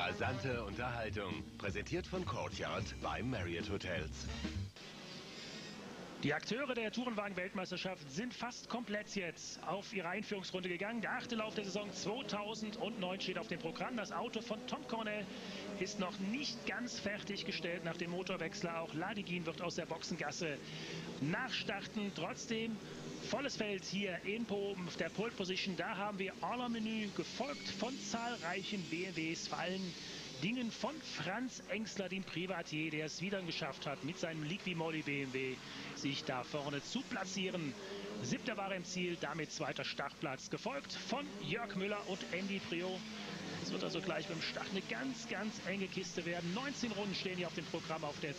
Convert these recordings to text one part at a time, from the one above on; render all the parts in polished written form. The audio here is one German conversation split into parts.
Rasante Unterhaltung, präsentiert von Courtyard bei Marriott Hotels. Die Akteure der Tourenwagen-Weltmeisterschaft sind fast komplett jetzt auf ihre Einführungsrunde gegangen. Der 8. Lauf der Saison 2009 steht auf dem Programm. Das Auto von Tom Cornell ist noch nicht ganz fertiggestellt nach dem Motorwechsler. Auch Ladygin wird aus der Boxengasse nachstarten. Trotzdem volles Feld hier in Poben auf der Pole Position. Da haben wir Aller-Menü, gefolgt von zahlreichen BMWs, vor allen Dingen von Franz Engstler, dem Privatier, der es wieder geschafft hat, mit seinem Liqui-Moly BMW sich da vorne zu platzieren. 7. war er im Ziel, damit 2. Startplatz, gefolgt von Jörg Müller und Andy Priaulx. Es wird also gleich beim Start eine ganz, ganz enge Kiste werden. 19 Runden stehen hier auf dem Programm auf der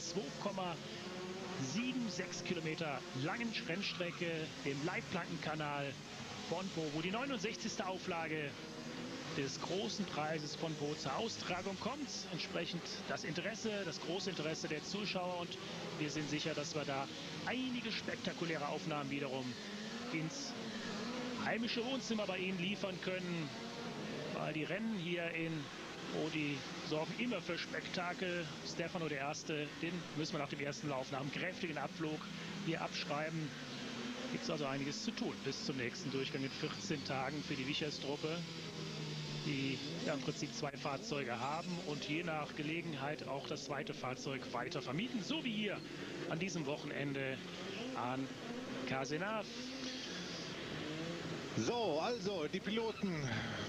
2,76 Kilometer langen Rennstrecke, dem Leitplankenkanal von Po, wo die 69. Auflage des großen Preises von Po zur Austragung kommt. Entsprechend das Interesse, das große Interesse der Zuschauer, und wir sind sicher, dass wir da einige spektakuläre Aufnahmen wiederum ins heimische Wohnzimmer bei Ihnen liefern können, weil die Rennen hier in Po, die sorgen immer für Spektakel. Stefano der Erste, den müssen wir nach dem ersten Lauf, nach einem kräftigen Abflug hier abschreiben. Gibt es also einiges zu tun bis zum nächsten Durchgang in 14 Tagen für die Wichers-Truppe, die ja im Prinzip 2 Fahrzeuge haben und je nach Gelegenheit auch das zweite Fahrzeug weiter vermieten, so wie hier an diesem Wochenende an Casenave. So, also die Piloten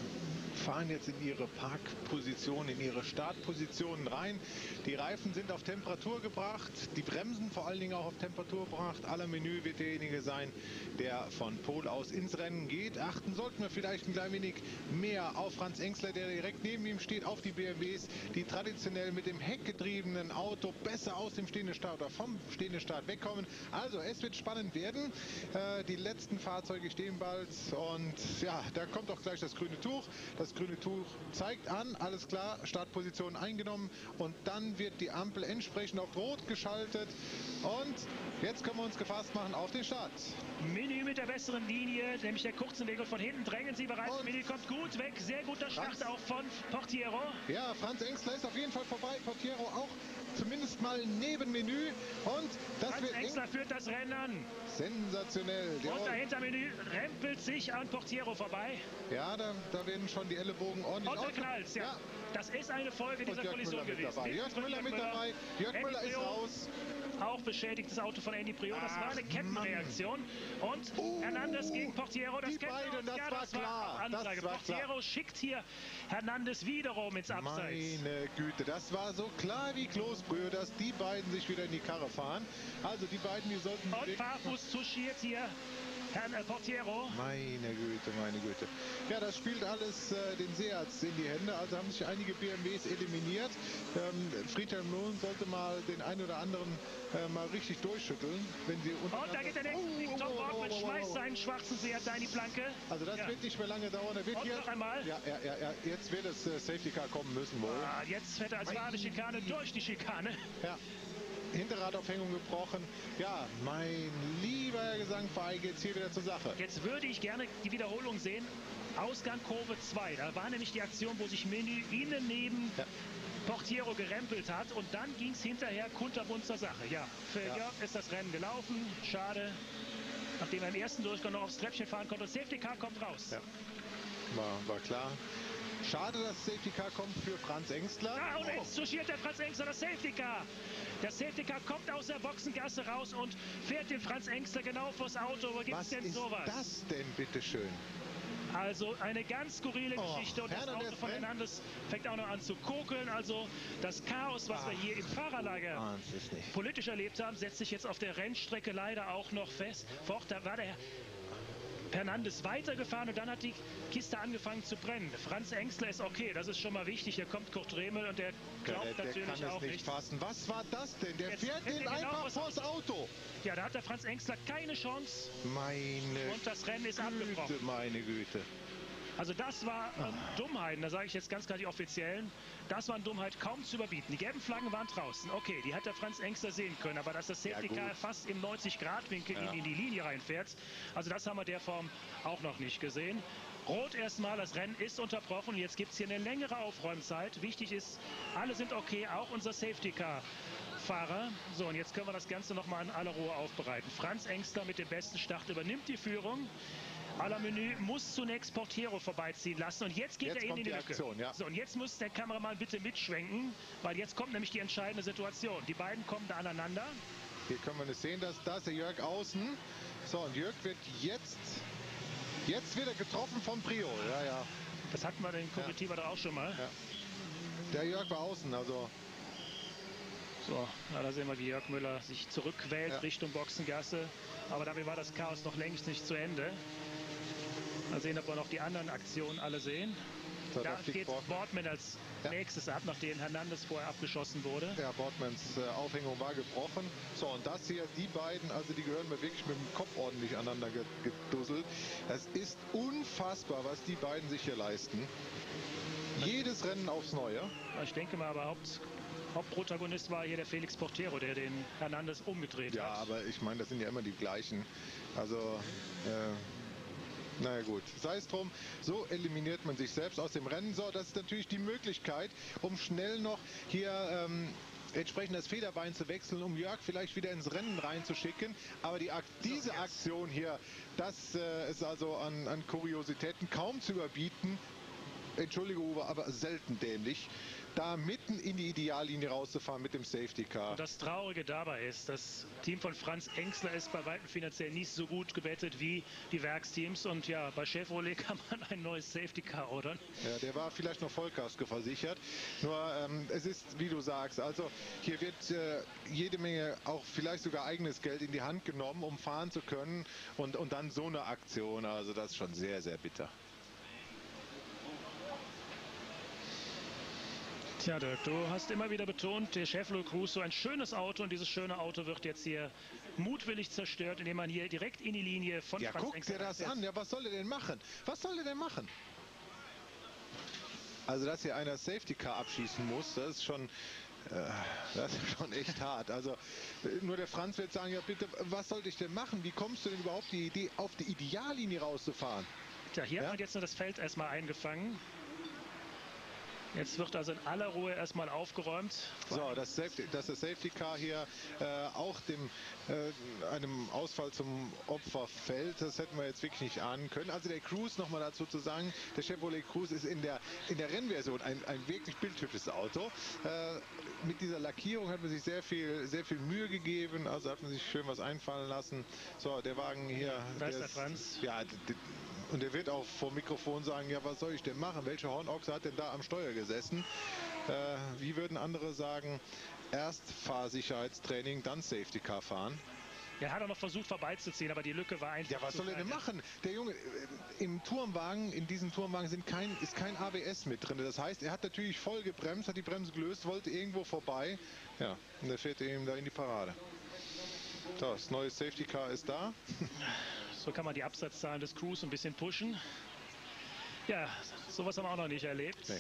fahren jetzt in ihre Parkposition, in ihre Startpositionen rein. Die Reifen sind auf Temperatur gebracht, die Bremsen vor allen Dingen auch auf Temperatur gebracht. Aller-Menü wird derjenige sein, der von Pole aus ins Rennen geht. Achten sollten wir vielleicht ein klein wenig mehr auf Franz Engstler, der direkt neben ihm steht, auf die BMWs, die traditionell mit dem heckgetriebenen Auto besser aus dem stehenden Start oder vom stehenden Start wegkommen. Also es wird spannend werden. Die letzten Fahrzeuge stehen bald und ja, da kommt auch gleich das grüne Tuch. Das grüne Tuch zeigt an, alles klar, Startposition eingenommen, und dann wird die Ampel entsprechend auf Rot geschaltet und jetzt können wir uns gefasst machen auf den Start. Menü mit der besseren Linie, nämlich der kurzen Weg, und von hinten drängen sie bereits. Menü kommt gut weg, sehr guter Start auch von Portiero. Ja, Franz Engstler ist auf jeden Fall vorbei, Portiero auch zumindest mal neben Menü, und das Franz wird Engstler führt das Rennen an. Sensationell. Und dahinter Menü rempelt sich an Portiero vorbei. Ja, da werden schon die Ellenbogen ordentlich. Und der knallt, ja. Das ist eine Folge dieser Kollision gewesen. Jörg Müller mit dabei. Jörg Müller ist raus. Auch beschädigtes Auto von Andy Priaulx. Das war eine Kettenreaktion. Und Hernandez gegen Portiero. Das kennen wir uns. Ja, das war klar. Ansage. Portiero schickt hier Hernandez wiederum ins Abseits. Meine Güte, das war so klar wie Kloßbrühe, dass die beiden sich wieder in die Karre fahren. Also die beiden, die sollten... Und Fahrfuß touchiert hier Herrn Portiero. Meine Güte, meine Güte. Ja, das spielt alles den Seats in die Hände. Also haben sich einige BMWs eliminiert. Friedhelm Lohn sollte mal den einen oder anderen mal richtig durchschütteln, wenn sie und da geht der nächste Ding. Tom Borgman schmeißt seinen schwarzen Seat da in die Planke. Also das wird nicht mehr lange dauern. Er wird hier noch einmal. Ja, jetzt wird das Safety Car kommen müssen wohl. Jetzt fährt er als wahre Schikane durch die Schikane. Ja. Hinterradaufhängung gebrochen. Ja, mein lieber Herr Gesangverein, geht's hier wieder zur Sache. Jetzt würde ich gerne die Wiederholung sehen. Ausgang Kurve 2. Da war nämlich die Aktion, wo sich Menü innen neben Portiero gerempelt hat, und dann ging es hinterher kunterbunt zur Sache. Ja, für Jörg ist das Rennen gelaufen. Schade. Nachdem er im ersten Durchgang noch aufs Treppchen fahren konnte. Safety Car kommt raus. Ja. War klar. Schade, dass Safety Car kommt für Franz Engstler. Und jetzt touchiert der Franz Engstler das Safety Car. Der Safety Car kommt aus der Boxengasse raus und fährt den Franz Engstler genau vors Auto. Wo gibt es denn sowas? Was ist das denn, bitteschön? Also eine ganz skurrile Geschichte, und das Auto von Hernandez fängt auch noch an zu kokeln. Also das Chaos, was wir hier im Fahrerlager politisch erlebt haben, setzt sich jetzt auf der Rennstrecke leider auch noch fest. Da war der Hernandez weitergefahren und dann hat die Kiste angefangen zu brennen. Franz Engstler ist okay, das ist schon mal wichtig. Hier kommt Kurt Remel und der glaubt natürlich auch nicht. Fassen. Was war das denn? Der fährt den einfach vors Auto. Ja, da hat der Franz Engstler keine Chance. Und das Rennen ist abgebrochen. Meine Güte. Also das war Dummheiten, da sage ich jetzt ganz klar die Offiziellen, das waren Dummheit kaum zu überbieten. Die gelben Flaggen waren draußen, okay, die hat der Franz Engstler sehen können, aber dass das Safety Car fast im 90-Grad-Winkel in die Linie reinfährt, also das haben wir der Form auch noch nicht gesehen. Rot erstmal, das Rennen ist unterbrochen. Jetzt gibt es hier eine längere Aufräumzeit. Wichtig ist, alle sind okay, auch unser Safety-Car-Fahrer. So, und jetzt können wir das Ganze nochmal in aller Ruhe aufbereiten. Franz Engstler mit dem besten Start übernimmt die Führung. Menü muss zunächst Portiero vorbeiziehen lassen. Und jetzt geht er in die Lücke. Aktion, ja. So, und jetzt muss der Kameramann bitte mitschwenken, weil jetzt kommt nämlich die entscheidende Situation. Die beiden kommen da aneinander. Hier können wir es sehen, dass da ist der Jörg außen. So, und Jörg wird jetzt wird er getroffen von Priol. Ja, ja. Das hatten wir den Kuritiba da auch schon mal. Ja. Der Jörg war außen, also. So, ja, da sehen wir, wie Jörg Müller sich zurückquält Richtung Boxengasse. Aber damit war das Chaos noch längst nicht zu Ende. Mal sehen, ob wir noch die anderen Aktionen alle sehen. Da geht Boardman als nächstes ab, nachdem Hernandez vorher abgeschossen wurde. Ja, Boardmans Aufhängung war gebrochen. So, und das hier, die beiden, also die gehören mir wirklich mit dem Kopf ordentlich aneinander gedusselt. Es ist unfassbar, was die beiden sich hier leisten. Jedes Rennen aufs Neue. Ich denke mal, aber Hauptprotagonist war hier der Felix Portiero, der den Hernandez umgedreht hat. Ja, aber ich meine, das sind ja immer die gleichen. Also, naja gut, sei es drum, so eliminiert man sich selbst aus dem Rennen. So, das ist natürlich die Möglichkeit, um schnell noch hier entsprechend das Federbein zu wechseln, um Jörg vielleicht wieder ins Rennen reinzuschicken. Aber diese Aktion hier, das ist also an Kuriositäten kaum zu überbieten. Entschuldige Uwe, aber selten dämlich, da mitten in die Ideallinie rauszufahren mit dem Safety Car. Und das Traurige dabei ist, das Team von Franz Engstler ist bei weitem finanziell nicht so gut gebettet wie die Werksteams. Und ja, bei Chevrolet kann man ein neues Safety Car ordern. Ja, der war vielleicht noch Vollkasko versichert. Nur es ist, wie du sagst, also hier wird jede Menge, auch vielleicht sogar eigenes Geld in die Hand genommen, um fahren zu können. Und dann so eine Aktion, also das ist schon sehr, sehr bitter. Tja, Dirk, du hast immer wieder betont, der Chevrolet Cruze, so ein schönes Auto, und dieses schöne Auto wird jetzt hier mutwillig zerstört, indem man hier direkt in die Linie von Franz Engstler. Ja, guck dir das an. Ja, was soll er denn machen? Was soll er denn machen? Also, dass hier einer Safety Car abschießen muss, das ist schon echt hart. Also, nur der Franz wird sagen, ja bitte, was sollte ich denn machen? Wie kommst du denn überhaupt die Idee, auf die Ideallinie rauszufahren? Tja, hier hat man jetzt nur das Feld erstmal eingefangen. Jetzt wird also in aller Ruhe erstmal aufgeräumt. So, dass das Safety Car hier auch einem Ausfall zum Opfer fällt, das hätten wir jetzt wirklich nicht ahnen können. Also der Cruze, nochmal dazu zu sagen, der Chevrolet Cruze ist in der Rennversion ein wirklich bildhübsches Auto. Mit dieser Lackierung hat man sich sehr viel Mühe gegeben, also hat man sich schön was einfallen lassen. So, der Wagen hier. Da ist der Franz. Ja, und der wird auch vor Mikrofon sagen, ja, was soll ich denn machen? Welche Hornochse hat denn da am Steuer gesessen? Wie würden andere sagen, erst Fahrsicherheitstraining, dann Safety Car fahren? Er hat auch noch versucht vorbeizuziehen, aber die Lücke war einfach. Ja, was soll er denn machen? Der Junge, im Turmwagen, in diesem Turmwagen ist kein ABS mit drin. Das heißt, er hat natürlich voll gebremst, hat die Bremse gelöst, wollte irgendwo vorbei. Ja, und der fährt ihm da in die Parade. So, das neue Safety Car ist da. So kann man die Absatzzahlen des Cruze ein bisschen pushen. Ja, sowas haben wir auch noch nicht erlebt. Nee.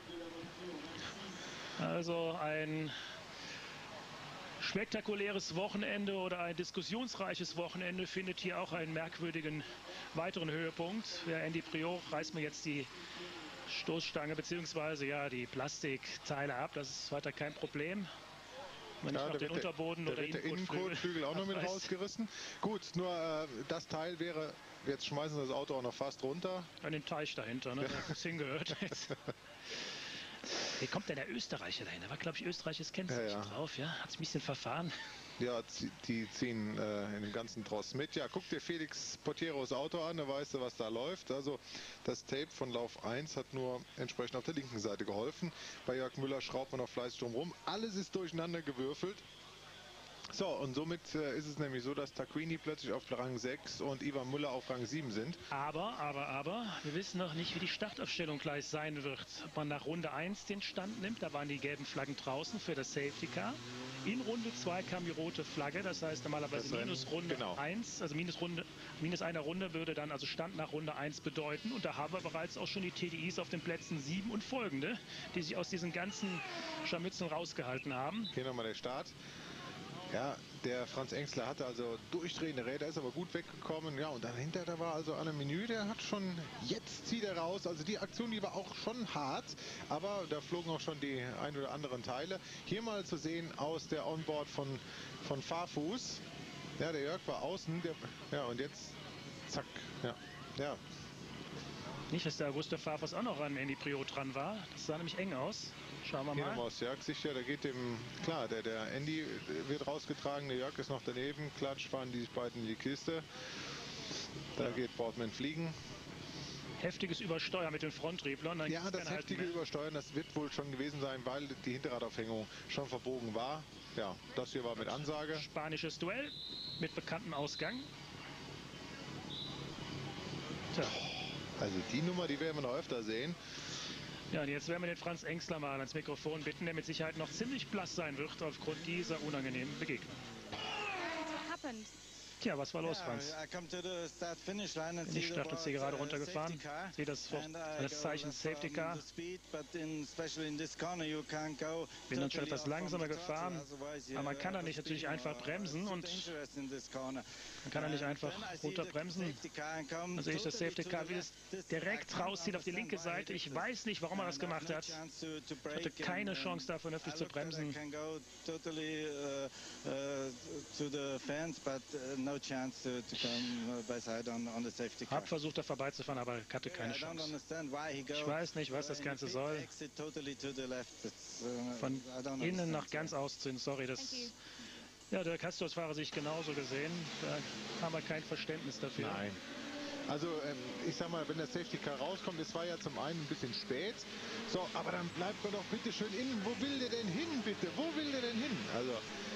Also ein spektakuläres Wochenende oder ein diskussionsreiches Wochenende findet hier auch einen merkwürdigen weiteren Höhepunkt. Ja, Andy Priol reißt mir jetzt die Stoßstange bzw. ja, die Plastikteile ab. Das ist weiter kein Problem. Wenn ich noch den Unterboden oder der Innenkotflügel auch noch mit rausgerissen. Gut, nur das Teil wäre, jetzt schmeißen sie das Auto auch noch fast runter. An den Teich dahinter, ne? Wo es hingehört. Wie kommt denn der Österreicher dahin? Da war, glaube ich, österreichisches Kennzeichen drauf. Ja? Hat sich ein bisschen verfahren. Ja, die ziehen in dem ganzen Tross mit. Ja, guck dir Felix Portieros Auto an, da weißt du, was da läuft. Also das Tape von Lauf 1 hat nur entsprechend auf der linken Seite geholfen. Bei Jörg Müller schraubt man noch fleißig drum rum. Alles ist durcheinander gewürfelt. So, und somit ist es nämlich so, dass Tarquini plötzlich auf Rang 6 und Ivan Müller auf Rang 7 sind. Aber, wir wissen noch nicht, wie die Startaufstellung gleich sein wird. Ob man nach Runde 1 den Stand nimmt, da waren die gelben Flaggen draußen für das Safety Car. In Runde 2 kam die rote Flagge, das heißt normalerweise minus Runde 1, also minus einer Runde würde dann also Stand nach Runde 1 bedeuten. Und da haben wir bereits auch schon die TDIs auf den Plätzen 7 und folgende, die sich aus diesen ganzen Scharmützeln rausgehalten haben. Hier nochmal der Start. Ja, der Franz Engstler hatte also durchdrehende Räder, ist aber gut weggekommen. Ja, und dahinter, da war also Alain Menu, der hat schon, jetzt zieht er raus. Also die Aktion, die war auch schon hart, aber da flogen auch schon die ein oder anderen Teile. Hier mal zu sehen aus der Onboard von Farfus. Ja, der Jörg war außen, ja, und jetzt, zack, ja, ja. Nicht, dass der Augusto Farfus auch noch an Andy Priaulx dran war. Das sah nämlich eng aus. Schauen wir Hier mal. nochmal aus Jörgs Sicht, ja, da geht dem, klar, der Andy wird rausgetragen, der Jörg ist noch daneben, klatsch, fahren die beiden in die Kiste. Da geht Boardman fliegen. Heftiges Übersteuern mit den Frontrieblern. Ja, das heftige Übersteuern, das wird wohl schon gewesen sein, weil die Hinterradaufhängung schon verbogen war. Ja, das hier war mit Ansage. Spanisches Duell mit bekanntem Ausgang. Tja. Also die Nummer, die werden wir noch öfter sehen. Ja, und jetzt werden wir den Franz Engstler mal ans Mikrofon bitten, der mit Sicherheit noch ziemlich blass sein wird aufgrund dieser unangenehmen Begegnung. Tja, was war los, Franz? In die Startlinie gerade runtergefahren. Sehe das Zeichen Safety Car. Bin dann schon etwas langsamer gefahren. Aber man kann da nicht natürlich einfach bremsen und man kann da nicht einfach runterbremsen. Dann sehe ich das Safety Car, wie es direkt rauszieht auf die linke Seite. Ich weiß nicht, warum er das gemacht hat. Ich hatte keine Chance, da vernünftig zu bremsen. Hab versucht, da vorbeizufahren, aber hatte keine Chance. Ich weiß nicht, was das Ganze soll. Von innen nach ganz außen, sorry, das... Ja, der Castors-Fahrer sich genauso gesehen. Da haben wir kein Verständnis dafür. Nein. Also ich sag mal, wenn der Safety Car rauskommt, es war ja zum einen ein bisschen spät. So, aber dann bleibt man doch bitte schön innen. Wo will der denn hin, bitte? Wo will der denn hin? Also...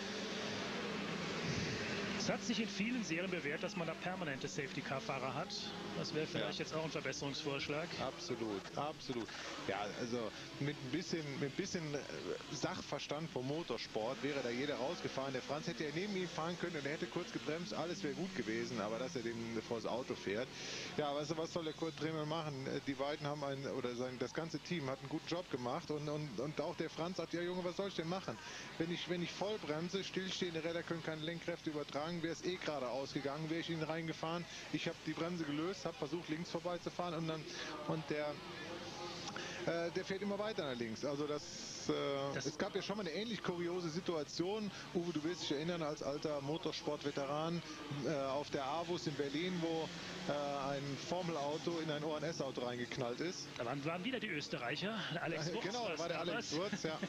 Es hat sich in vielen Serien bewährt, dass man da permanente Safety-Car-Fahrer hat. Das wäre vielleicht jetzt auch ein Verbesserungsvorschlag. Absolut, absolut. Ja, also mit ein bisschen Sachverstand vom Motorsport wäre da jeder rausgefahren. Der Franz hätte ja neben ihm fahren können und er hätte kurz gebremst, alles wäre gut gewesen, aber dass er dem vor das Auto fährt. Ja, weißt du, was soll der Kurt Drehmann machen? Die beiden haben das ganze Team hat einen guten Job gemacht und auch der Franz sagt, ja Junge, was soll ich denn machen? Wenn ich voll bremse, stillstehende Räder können keine Lenkkräfte übertragen, wäre es eh gerade ausgegangen, wäre ich ihn reingefahren. Ich habe die Bremse gelöst, habe versucht links vorbeizufahren und der fährt immer weiter nach links. Also es gab ja schon mal eine ähnlich kuriose Situation. Uwe, du wirst dich erinnern, als alter Motorsportveteran auf der AWUS in Berlin, wo ein Formelauto in ein ONS-Auto reingeknallt ist. Da waren wieder die Österreicher. Alex Wurz, genau, da war der Alex Wurz, ja.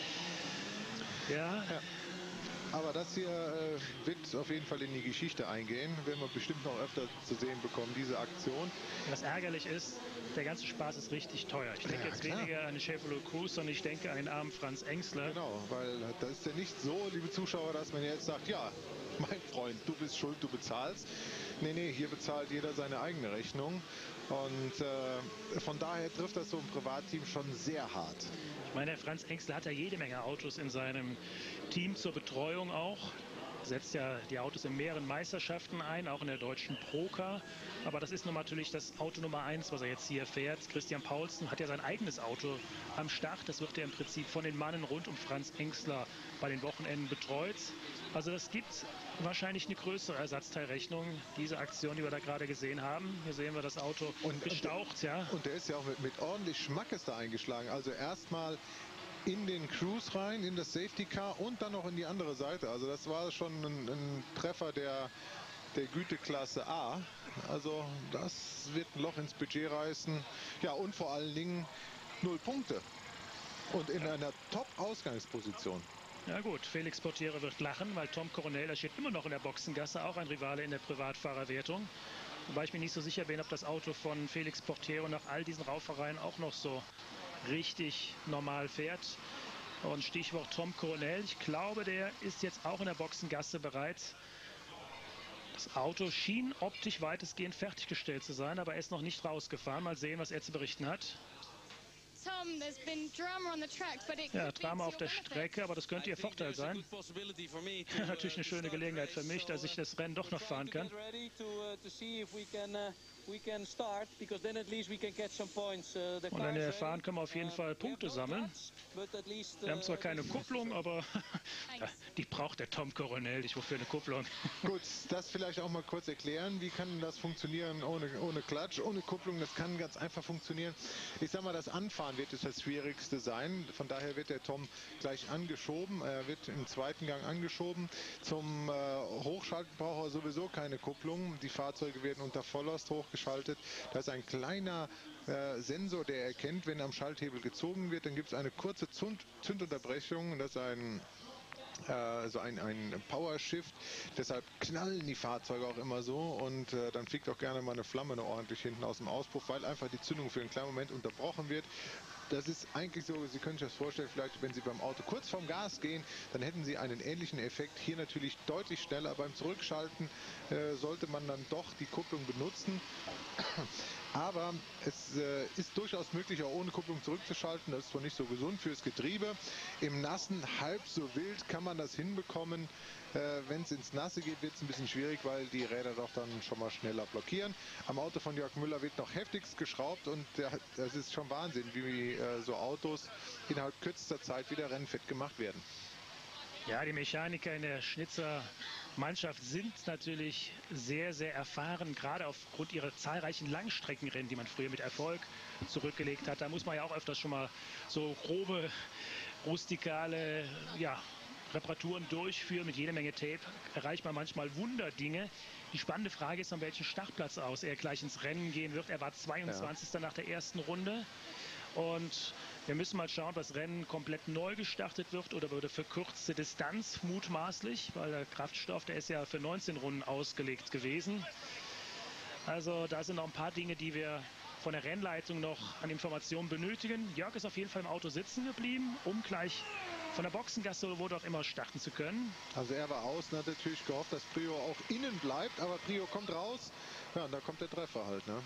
Ja. Aber das hier wird auf jeden Fall in die Geschichte eingehen. Werden wir bestimmt noch öfter zu sehen bekommen, diese Aktion. Was ärgerlich ist, der ganze Spaß ist richtig teuer. Ich denke jetzt weniger an den Chevrolet Cruze, sondern ich denke an den armen Franz Engstler. Genau, weil das ist ja nicht so, liebe Zuschauer, dass man jetzt sagt, ja, mein Freund, du bist schuld, du bezahlst. Nee, hier bezahlt jeder seine eigene Rechnung. Und von daher trifft das so ein Privatteam schon sehr hart. Ich meine, der Franz Engstler hat ja jede Menge Autos in seinem Team zur Betreuung auch. Setzt ja die Autos in mehreren Meisterschaften ein, auch in der deutschen Procar. Aber das ist nun natürlich das Auto Nummer 1, was er jetzt hier fährt. Christian Paulsen hat ja sein eigenes Auto am Start. Das wird er im Prinzip von den Mannen rund um Franz Engstler bei den Wochenenden betreut. Also das gibt wahrscheinlich eine größere Ersatzteilrechnung, diese Aktion, die wir da gerade gesehen haben. Hier sehen wir das Auto gestaucht. Ja. Und der ist ja auch mit ordentlich Schmackes da eingeschlagen. Also erstmal in den Cruise rein, in das Safety Car und dann noch in die andere Seite. Also das war schon ein Treffer der Güteklasse A. Also das wird ein Loch ins Budget reißen. Ja, und vor allen Dingen 0 Punkte. Und in einer Top-Ausgangsposition. Ja gut, Felix Portiere wird lachen, weil Tom Coronel, der steht immer noch in der Boxengasse, auch ein Rivale in der Privatfahrerwertung. Wobei ich mir nicht so sicher bin, ob das Auto von Felix Portiere nach all diesen Raufereien auch noch so richtig normal fährt. Und Stichwort Tom Coronel, ich glaube, der ist jetzt auch in der Boxengasse bereit. Das Auto schien optisch weitestgehend fertiggestellt zu sein, aber er ist noch nicht rausgefahren. Mal sehen, was er zu berichten hat. Ja, Drama auf der Strecke, aber das könnte ihr Vorteil sein. Natürlich eine schöne Gelegenheit für mich, dass ich das Rennen doch noch fahren kann. Und wenn wir fahren, können wir auf jeden Fall Punkte sammeln. Wir haben zwar keine Kupplung, aber die braucht der Tom Coronel nicht. Wofür eine Kupplung? Gut, das vielleicht auch mal kurz erklären. Wie kann das funktionieren ohne Klatsch, ohne Kupplung? Das kann ganz einfach funktionieren. Ich sag mal, das Anfahren wird das Schwierigste sein. Von daher wird der Tom gleich angeschoben. Er wird im zweiten Gang angeschoben. Zum Hochschalten braucht er sowieso keine Kupplung. Die Fahrzeuge werden unter Volllast hochgeschaltet. Da ist ein kleiner Sensor, der erkennt, wenn am Schalthebel gezogen wird. Dann gibt es eine kurze Zündunterbrechung. Das ist ein Power Shift, deshalb knallen die Fahrzeuge auch immer so und dann fliegt auch gerne mal eine Flamme ordentlich hinten aus dem Auspuff, weil einfach die Zündung für einen kleinen Moment unterbrochen wird. Das ist eigentlich so, Sie können sich das vorstellen, vielleicht wenn Sie beim Auto kurz vorm Gas gehen, dann hätten Sie einen ähnlichen Effekt. Hier natürlich deutlich schneller. Beim Zurückschalten sollte man dann doch die Kupplung benutzen. Aber es ist durchaus möglich, auch ohne Kupplung zurückzuschalten. Das ist zwar nicht so gesund fürs Getriebe. Im Nassen halb so wild kann man das hinbekommen. Wenn es ins Nasse geht, wird es ein bisschen schwierig, weil die Räder doch dann schon mal schneller blockieren. Am Auto von Jörg Müller wird noch heftigst geschraubt und das ist schon Wahnsinn, wie so Autos innerhalb kürzester Zeit wieder rennfett gemacht werden. Ja, die Mechaniker in der Schnitzer Mannschaft sind natürlich sehr, sehr erfahren, gerade aufgrund ihrer zahlreichen Langstreckenrennen, die man früher mit Erfolg zurückgelegt hat. Da muss man ja auch öfters schon mal so grobe, rustikale, Reparaturen durchführen. Mit jeder Menge Tape erreicht man manchmal Wunderdinge. Die spannende Frage ist, an welchen Startplatz aus er gleich ins Rennen gehen wird. Er war 22. nach der ersten Runde. Und wir müssen mal schauen, ob das Rennen komplett neu gestartet wird oder über eine verkürzte Distanz mutmaßlich, weil der Kraftstoff, der ist ja für 19 Runden ausgelegt gewesen. Also da sind noch ein paar Dinge, die wir von der Rennleitung noch an Informationen benötigen. Jörg ist auf jeden Fall im Auto sitzen geblieben, um gleich von der Boxengasse oder wo auch immer starten zu können. Also er war außen, hat natürlich gehofft, dass Prio auch innen bleibt, aber Prio kommt raus. Ja, und da kommt der Treffer halt, ne?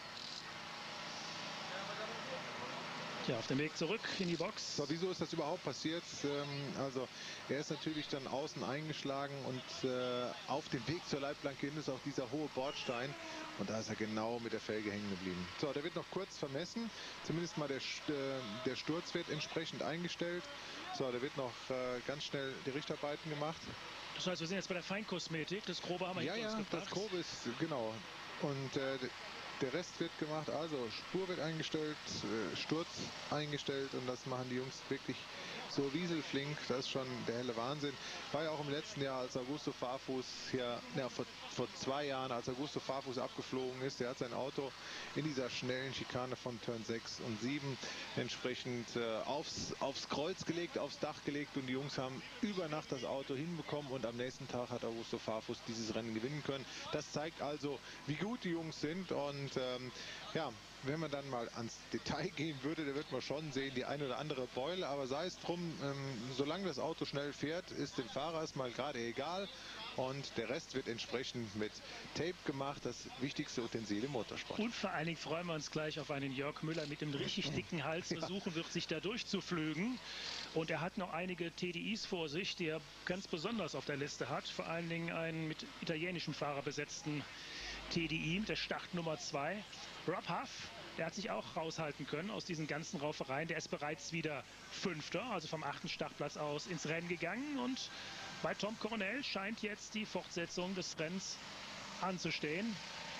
Ja, auf dem Weg zurück in die Box. So, wieso ist das überhaupt passiert? Also er ist natürlich dann außen eingeschlagen und auf dem Weg zur Leitplanke hin ist auch dieser hohe Bordstein und da ist er genau mit der Felge hängen geblieben. So, der wird noch kurz vermessen, zumindest mal der Sturz wird entsprechend eingestellt. So, da wird noch ganz schnell die Richtarbeiten gemacht. Das heißt, wir sind jetzt bei der Feinkosmetik, das Grobe haben wir hinter uns gebracht. Das Grobe ist, genau. Und der Rest wird gemacht, also Spur wird eingestellt, Sturz eingestellt und das machen die Jungs wirklich so wieselflink, das ist schon der helle Wahnsinn. War ja auch im letzten Jahr, als Augusto Farfus hier, vor 2 Jahren, als Augusto Farfus abgeflogen ist, der hat sein Auto in dieser schnellen Schikane von Turn 6 und 7 entsprechend aufs Kreuz gelegt, aufs Dach gelegt und die Jungs haben über Nacht das Auto hinbekommen und am nächsten Tag hat Augusto Farfus dieses Rennen gewinnen können. Das zeigt also, wie gut die Jungs sind und wenn man dann mal ans Detail gehen würde, da wird man schon sehen, die eine oder andere Beule, aber sei es drum, solange das Auto schnell fährt, ist dem Fahrer erstmal gerade egal und der Rest wird entsprechend mit Tape gemacht, das wichtigste Utensil im Motorsport. Und vor allen Dingen freuen wir uns gleich auf einen Jörg Müller mit einem richtig dicken Hals, versuchen wird, sich da durchzuflügen. Und er hat noch einige TDIs vor sich, die er ganz besonders auf der Liste hat, vor allen Dingen einen mit italienischem Fahrer besetzten TDI mit der Startnummer 2. Rob Huff, der hat sich auch raushalten können aus diesen ganzen Raufereien. Der ist bereits wieder Fünfter, also vom 8. Startplatz aus ins Rennen gegangen. Und bei Tom Coronel scheint jetzt die Fortsetzung des Rennens anzustehen.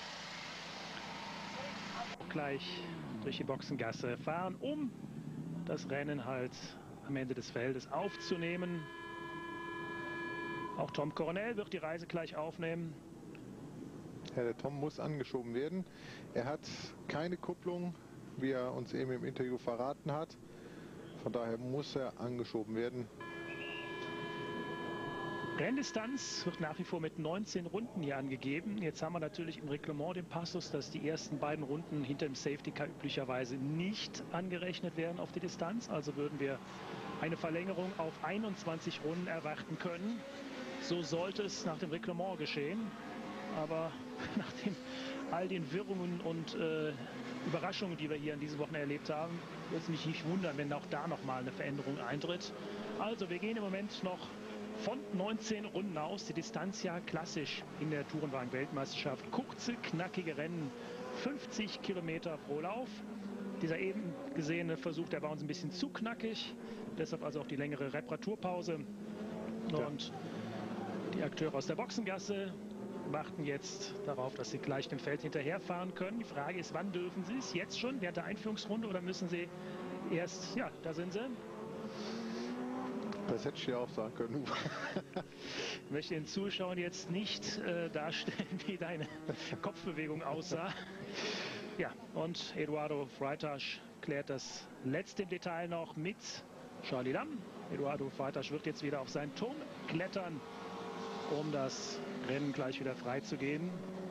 Gleich durch die Boxengasse fahren, um das Rennen halt am Ende des Feldes aufzunehmen. Auch Tom Coronel wird die Reise gleich aufnehmen. Ja, der Tom muss angeschoben werden. Er hat keine Kupplung, wie er uns eben im Interview verraten hat. Von daher muss er angeschoben werden. Renndistanz wird nach wie vor mit 19 Runden hier angegeben. Jetzt haben wir natürlich im Reglement den Passus, dass die ersten beiden Runden hinter dem Safety Car üblicherweise nicht angerechnet werden auf die Distanz. Also würden wir eine Verlängerung auf 21 Runden erwarten können. So sollte es nach dem Reglement geschehen. Aber nach all den Wirrungen und Überraschungen, die wir hier an diesem Wochenende erlebt haben, wird es mich nicht wundern, wenn auch da noch mal eine Veränderung eintritt. Also wir gehen im Moment noch von 19 Runden aus. Die Distanz ja klassisch in der Tourenwagen-Weltmeisterschaft. Kurze, knackige Rennen 50 Kilometer pro Lauf. Dieser eben gesehene Versuch, der war uns ein bisschen zu knackig. Deshalb also auch die längere Reparaturpause. Und die Akteure aus der Boxengasse warten jetzt darauf, dass sie gleich dem Feld hinterherfahren können. Die Frage ist, wann dürfen sie es? Jetzt schon während der Einführungsrunde oder müssen sie erst, ja, da sind sie. Das hätte ich ja auch sagen können. Ich möchte den Zuschauern jetzt nicht darstellen, wie deine Kopfbewegung aussah. Ja, und Eduardo Freitas klärt das letzte im Detail noch mit Charlie Lam. Eduardo Freitas wird jetzt wieder auf seinen Turm klettern, um das Rennen gleich wieder freizugeben.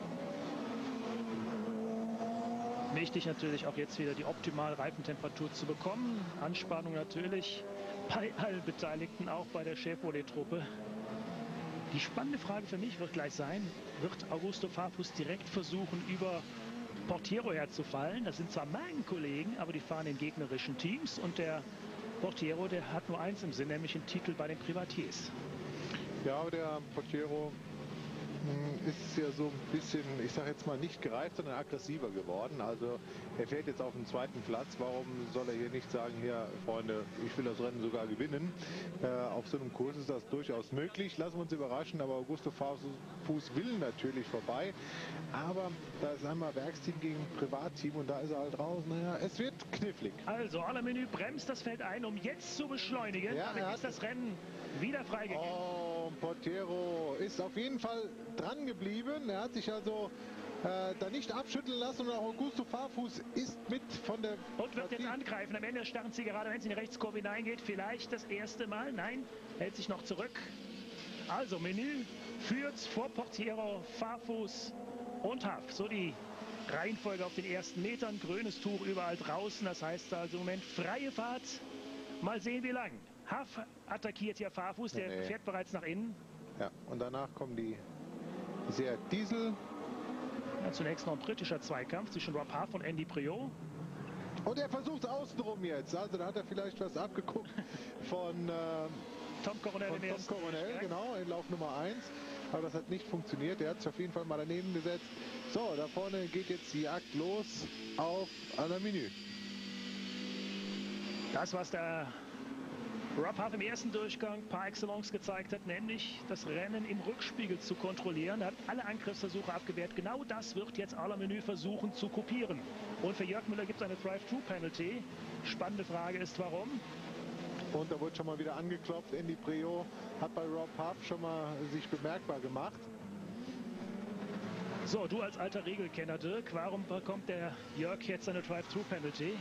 Wichtig natürlich auch jetzt wieder die optimale Reifentemperatur zu bekommen. Anspannung natürlich bei allen Beteiligten, auch bei der Chevrolet-Truppe. Die spannende Frage für mich wird gleich sein, wird Augusto Farfus direkt versuchen, über Portiero herzufallen? Das sind zwar Magenkollegen, aber die fahren in gegnerischen Teams und der Portiero, der hat nur eins im Sinn, nämlich einen Titel bei den Privatiers. Ja, aber der Portiero ist ja so ein bisschen, ich sage jetzt mal nicht gereift, sondern aggressiver geworden. Also er fährt jetzt auf den zweiten Platz. Warum soll er hier nicht sagen, hier Freunde, ich will das Rennen sogar gewinnen? Auf so einem Kurs ist das durchaus möglich. Lassen wir uns überraschen, aber Augusto Farfus will natürlich vorbei. Aber da ist einmal Werksteam gegen Privatteam und da ist er halt raus. Naja, es wird knifflig. Also Alamenü bremst das Feld ein, um jetzt zu beschleunigen. Ja, damit ist das Rennen wieder freigegeben. Oh, Portiero ist auf jeden Fall dran geblieben. Er hat sich also da nicht abschütteln lassen und auch Augusto Farfus ist mit von der und wird jetzt angreifen. Am Ende starren sie gerade, wenn es in die Rechtskurve hineingeht. Vielleicht das erste Mal. Nein, hält sich noch zurück. Also Menü führt vor Portiero, Farfus und Haff. So die Reihenfolge auf den ersten Metern. Grünes Tuch überall draußen. Das heißt also im Moment freie Fahrt. Mal sehen, wie lang. Haff attackiert ja Farfus, der fährt bereits nach innen. Ja, und danach kommen die Seat Diesel. Ja, zunächst noch ein britischer Zweikampf zwischen Rob Huff und Andy Priault. Und er versucht außenrum jetzt. Also da hat er vielleicht was abgeguckt von Tom Coronel, genau, in Lauf Nummer 1. Aber das hat nicht funktioniert. Er hat sich auf jeden Fall mal daneben gesetzt. So, da vorne geht jetzt die Jagd los auf Alamenü. Das, was der Rob Huff im ersten Durchgang par excellence gezeigt hat, nämlich das Rennen im Rückspiegel zu kontrollieren. Er hat alle Angriffsversuche abgewehrt. Genau das wird jetzt Alamenü versuchen zu kopieren. Und für Jörg Müller gibt es eine Drive-Thru-Penalty. Spannende Frage ist, warum? Und da wurde schon mal wieder angeklopft. Andy Priault hat bei Rob Huff schon mal sich bemerkbar gemacht. So, du als alter Regelkenner, Dirk, warum bekommt der Jörg jetzt eine Drive-Thru-Penalty?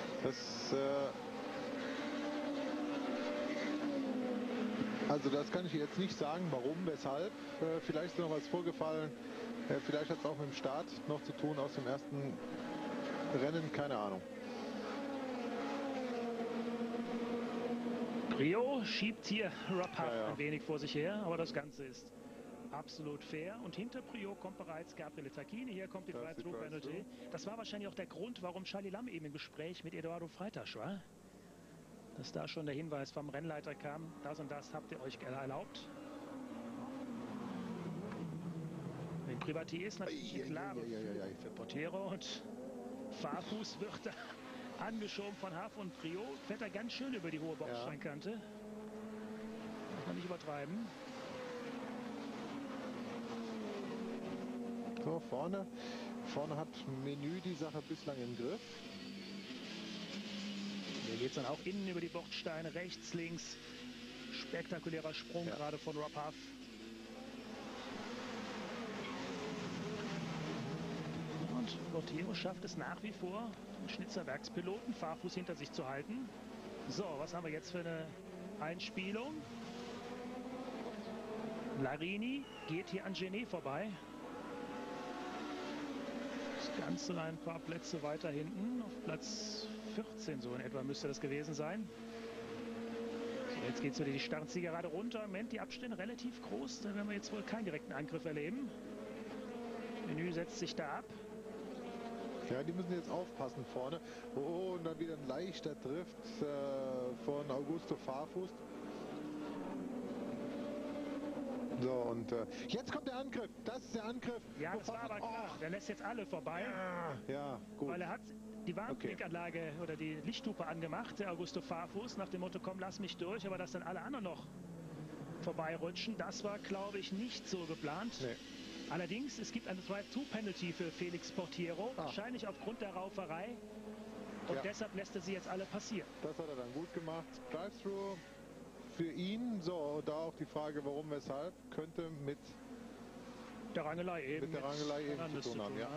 Also das kann ich jetzt nicht sagen, warum, weshalb. Vielleicht ist noch was vorgefallen. Vielleicht hat es auch mit dem Start noch zu tun aus dem ersten Rennen, keine Ahnung. Priault schiebt hier Rob Huff ein wenig vor sich her, aber das Ganze ist absolut fair. Und hinter Priault kommt bereits Gabriele Tacchini. Hier kommt die Drive-Thru-Penalty. Das war wahrscheinlich auch der Grund, warum Charlie Lam eben im Gespräch mit Eduardo Freitas war. Dass da schon der Hinweis vom Rennleiter kam, das und das habt ihr euch erlaubt. Den Privatier ist natürlich klar für Portiero und Farfus wird da angeschoben von Huff und Priault. Fährt er ganz schön über die hohe Bordsteinkante. Muss man nicht übertreiben. So, vorne hat Menü die Sache bislang im Griff. Hier geht es dann auch innen über die Bordsteine, rechts, links. Spektakulärer Sprung gerade von Rob Huff. Und Portiero schafft es nach wie vor, den Schnitzer Werkspiloten Farfus hinter sich zu halten. So, was haben wir jetzt für eine Einspielung? Larini geht hier an Genet vorbei. Das Ganze ein paar Plätze weiter hinten, auf Platz 14 so in etwa müsste das gewesen sein. So, jetzt geht es wieder die Startzielgerade runter. Im Moment die Abstände relativ groß, da werden wir jetzt wohl keinen direkten Angriff erleben. Menü setzt sich da ab. Ja, die müssen jetzt aufpassen vorne. Oh, und dann wieder ein leichter Drift von Augusto Farfus. So, und jetzt kommt der Angriff. Das ist der Angriff. Ja, das war aber klar. Der lässt jetzt alle vorbei. Ja, gut. Weil er hat die Warnblinkanlage oder die Lichthupe angemacht, der Augusto Farfus, nach dem Motto, komm, lass mich durch. Aber dass dann alle anderen noch vorbeirutschen, das war, glaube ich, nicht so geplant. Nee. Allerdings, es gibt eine Drive-to-Penalty für Felix Portiero, wahrscheinlich aufgrund der Rauferei. Und deshalb lässt er sie jetzt alle passieren. Das hat er dann gut gemacht. Drive-thru für ihn. So, da auch die Frage, warum, weshalb, könnte mit der Rangelei eben, zu tun haben. Ja.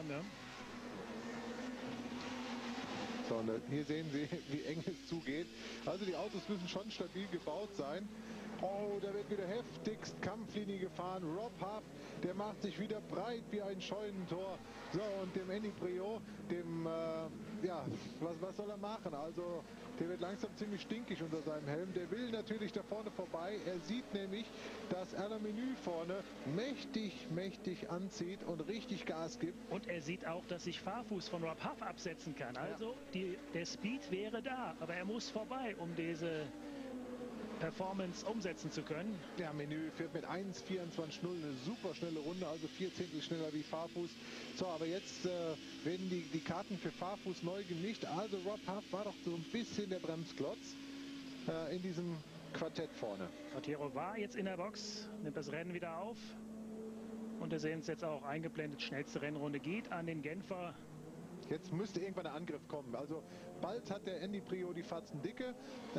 So, und hier sehen Sie, wie eng es zugeht. Also die Autos müssen schon stabil gebaut sein. Oh, da wird wieder heftigst Kampflinie gefahren. Rob Huff, der macht sich wieder breit wie ein Scheunentor. So, und dem Andy Priaulx, dem, ja, was soll er machen? Also, der wird langsam ziemlich stinkig unter seinem Helm. Der will natürlich da vorne vorbei. Er sieht nämlich, dass Alain Menu vorne mächtig anzieht und richtig Gas gibt. Und er sieht auch, dass sich Farfus von Rob Huff absetzen kann. Also, der Speed wäre da, aber er muss vorbei, um diese Performance umsetzen zu können. Ja, Menü fährt mit 1,24,0 eine super schnelle Runde, also 4 Zehntel schneller wie Farfus. So, aber jetzt werden die Karten für Farfus neu gemischt. Also Rob Huff war doch so ein bisschen der Bremsklotz in diesem Quartett vorne. Portiero war jetzt in der Box, nimmt das Rennen wieder auf. Und wir sehen es jetzt auch eingeblendet, schnellste Rennrunde geht an den Genfer. Jetzt müsste irgendwann der Angriff kommen. Also bald hat der Andy Priaulx die Fatzen dicke.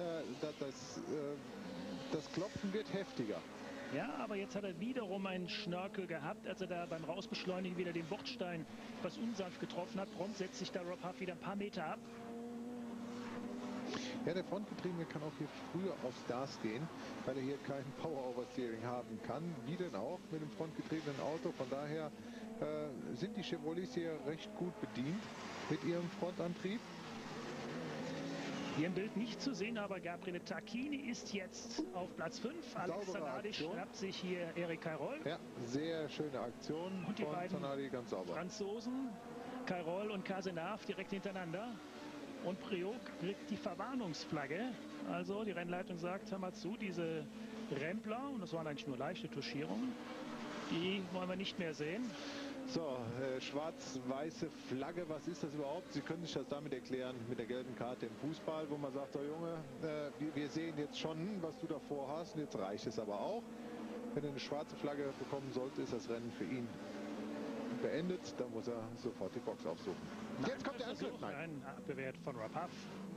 Das Klopfen wird heftiger. Ja, aber jetzt hat er wiederum einen Schnörkel gehabt, als er da beim Rausbeschleunigen wieder den Bordstein etwas unsanft getroffen hat. Prompt setzt sich da Rob Huff wieder ein paar Meter ab. Ja, der Frontgetriebene kann auch hier früher aufs Gas gehen, weil er hier kein Power-Oversteering haben kann. Wie denn auch mit dem frontgetriebenen Auto. Von daher sind die Chevrolets hier recht gut bedient mit ihrem Frontantrieb. Hier im Bild nicht zu sehen, aber Gabriele Tacchini ist jetzt auf Platz 5. Alex Zanardi schnappt sich hier Eric Cairol. Ja, sehr schöne Aktion. Und die beiden Zanardi ganz sauber. Franzosen, Cairol und Cazenave direkt hintereinander. Und Priaulx kriegt die Verwarnungsflagge. Also die Rennleitung sagt, hör mal zu, diese Rempler, und das waren eigentlich nur leichte Touchierungen, die wollen wir nicht mehr sehen. So, schwarz-weiße Flagge, was ist das überhaupt? Sie können sich das damit erklären, mit der gelben Karte im Fußball, wo man sagt, oh Junge, wir sehen jetzt schon, was du davor hast, und jetzt reicht es aber auch. Wenn er eine schwarze Flagge bekommen sollte, ist das Rennen für ihn beendet, dann muss er sofort die Box aufsuchen. Jetzt kommt der Angriff. Nein, abgewehrt von Rob Huff.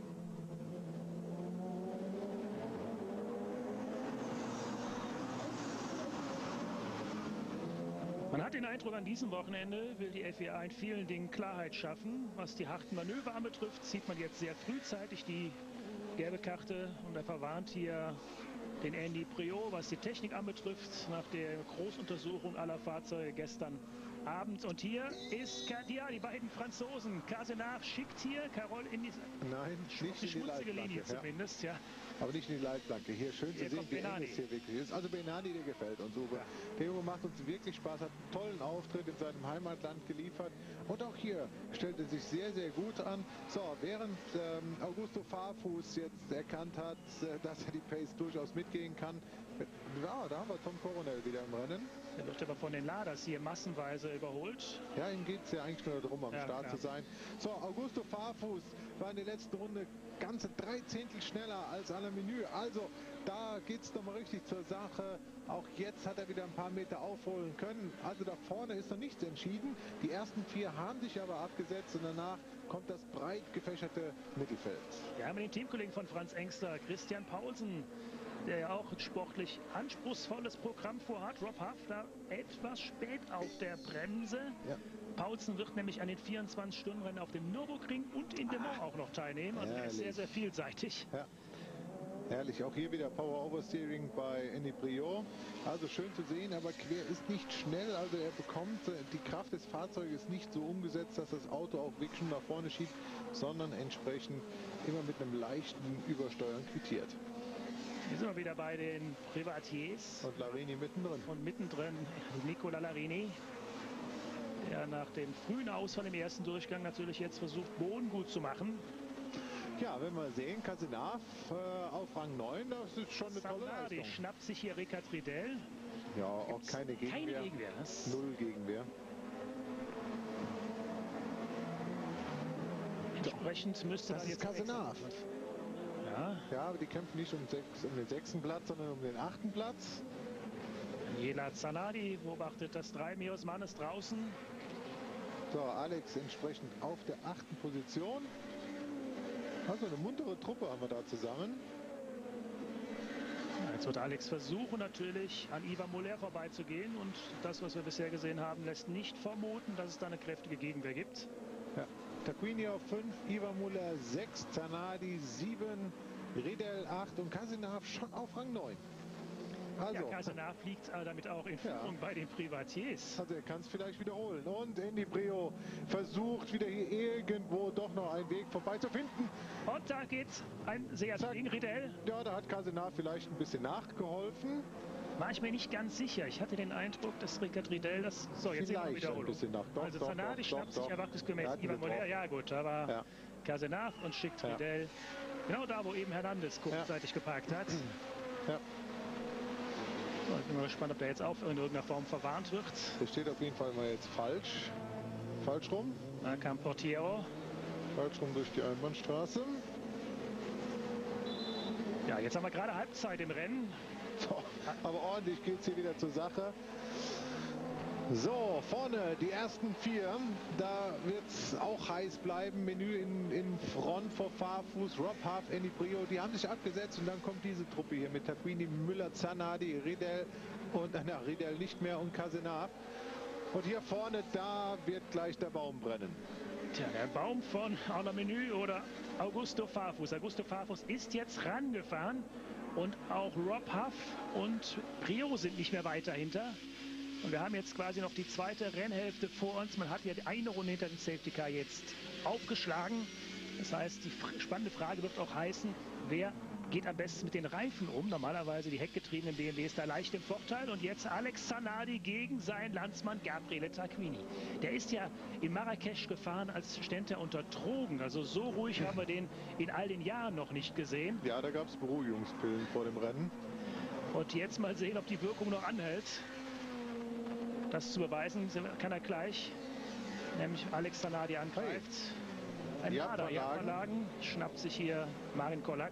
Man hat den Eindruck, an diesem Wochenende will die FIA in vielen Dingen Klarheit schaffen. Was die harten Manöver anbetrifft, sieht man jetzt sehr frühzeitig die gelbe Karte und er verwarnt hier den Andy Priaulx, was die Technik anbetrifft, nach der Großuntersuchung aller Fahrzeuge gestern Abend. Und hier ist die beiden Franzosen. Cazenave schickt hier Cairol in die schmutzige Linie zumindest. Ja. Aber nicht in die Leitplanke. Hier schön zu sehen, wie eng es hier wirklich ist. Also Bernardi, der gefällt uns super. Ja. Der Junge macht uns wirklich Spaß, hat einen tollen Auftritt in seinem Heimatland geliefert. Und auch hier stellt er sich sehr, sehr gut an. So, während Augusto Farfus jetzt erkannt hat, dass er die Pace durchaus mitgehen kann. Ja, da haben wir Tom Coronel wieder im Rennen. Er wird aber von den Ladas hier massenweise überholt. Ja, ihm geht es ja eigentlich nur darum, am Start zu sein. So, Augusto Farfus war in der letzten Runde ganze 3 Zehntel schneller als Alain Menu. Also, da geht es nochmal richtig zur Sache. Auch jetzt hat er wieder ein paar Meter aufholen können. Also da vorne ist noch nichts entschieden. Die ersten 4 haben sich aber abgesetzt und danach kommt das breit gefächerte Mittelfeld. Wir haben den Teamkollegen von Franz Engster, Christian Paulsen, der ja auch ein sportlich anspruchsvolles Programm vorhat. Rob Huff da etwas spät auf der Bremse. Ja. Paulsen wird nämlich an den 24-Stunden-Rennen auf dem Nürburgring und in Le Mans auch noch teilnehmen. Also er ist sehr, sehr vielseitig. Ja. Herrlich, auch hier wieder Power Oversteering bei Andy Priaulx. Also schön zu sehen, aber quer ist nicht schnell. Also er bekommt die Kraft des Fahrzeuges nicht so umgesetzt, dass das Auto auch wirklich schon nach vorne schiebt, sondern entsprechend immer mit einem leichten Übersteuern quittiert. Hier sind wir wieder bei den Privatiers. Und Larini mittendrin. Und mittendrin Nicola Larini, der nach dem frühen Ausfall im ersten Durchgang natürlich jetzt versucht, Boden gut zu machen. Ja, wenn wir sehen, Cazenave auf Rang 9, das ist schon eine tolle Leistung. Schnappt sich hier Ricard Riedel. Ja, auch keine Gegenwehr. Keine Gegenwehr. Null Gegenwehr. Entsprechend müsste das dann ist jetzt Cazenave. Ja, aber die kämpfen nicht um den 6. Platz, sondern um den 8. Platz. Jela Zanadi beobachtet das Treiben ihres Mannes draußen. So, Alex entsprechend auf der 8. Position. Also eine muntere Truppe haben wir da zusammen. Jetzt wird Alex versuchen natürlich an Ivan Muller vorbeizugehen und das, was wir bisher gesehen haben, lässt nicht vermuten, dass es da eine kräftige Gegenwehr gibt. Ja. Tarquini auf 5, Ivan Muller 6, Zanadi 7, Riedel 8 und Cazenave schon auf Rang 9. Also, ja, Cazenave liegt damit auch in Führung bei den Privatiers. Also er kann es vielleicht wiederholen. Und Andy Brio versucht wieder hier irgendwo doch noch einen Weg vorbei zu finden. Und da geht ein Seat gegen Riedel. Ja, da hat Cazenave vielleicht ein bisschen nachgeholfen. War ich mir nicht ganz sicher. Ich hatte den Eindruck, dass Rickard Riedel das... So, jetzt sehen wir Wiederholung. Ein bisschen nach. Doch, also Zanadi schnappt sich erwartungsgemäß Ivan Muller. Ja gut, aber Cazenave und schickt Riedel genau da, wo eben Hernandez kurzzeitig geparkt hat. Ja. So, ich bin mal gespannt, ob der jetzt auch in irgendeiner Form verwarnt wird. Der steht auf jeden Fall mal jetzt falsch. Falsch rum. Da kam Portiero. Falsch rum durch die Einbahnstraße. Ja, jetzt haben wir gerade Halbzeit im Rennen. So, aber ordentlich geht es hier wieder zur Sache. So, vorne die ersten 4. Da wird es auch heiß bleiben. Menü in Front vor Fahrfuß, Rob Huff, Andy Brio. Die haben sich abgesetzt und dann kommt diese Truppe hier mit Tarquini, Müller, Zanadi, Riedel und Riedel nicht mehr und Cazenave. Und hier vorne, da wird gleich der Baum brennen. Tja, der Baum von Alain Menü oder Augusto Farfus. Augusto Farfus ist jetzt rangefahren und auch Rob Huff und Brio sind nicht mehr weit dahinter. Und wir haben jetzt quasi noch die zweite Rennhälfte vor uns. Man hat ja eine Runde hinter dem Safety Car jetzt aufgeschlagen. Das heißt, die spannende Frage wird auch heißen, wer geht am besten mit den Reifen um. Normalerweise die heckgetriebenen BMWs da leicht im Vorteil. Und jetzt Alex Zanadi gegen seinen Landsmann Gabriele Tarquini. Der ist ja in Marrakesch gefahren, als stand er unter Drogen. Also so ruhig haben wir den in all den Jahren noch nicht gesehen. Ja, da gab es Beruhigungspillen vor dem Rennen. Und jetzt mal sehen, ob die Wirkung noch anhält. Das zu beweisen kann er gleich, nämlich Alex Zanadi angreift. Ein Lader, Verlagen, schnappt sich hier Marin Kolak.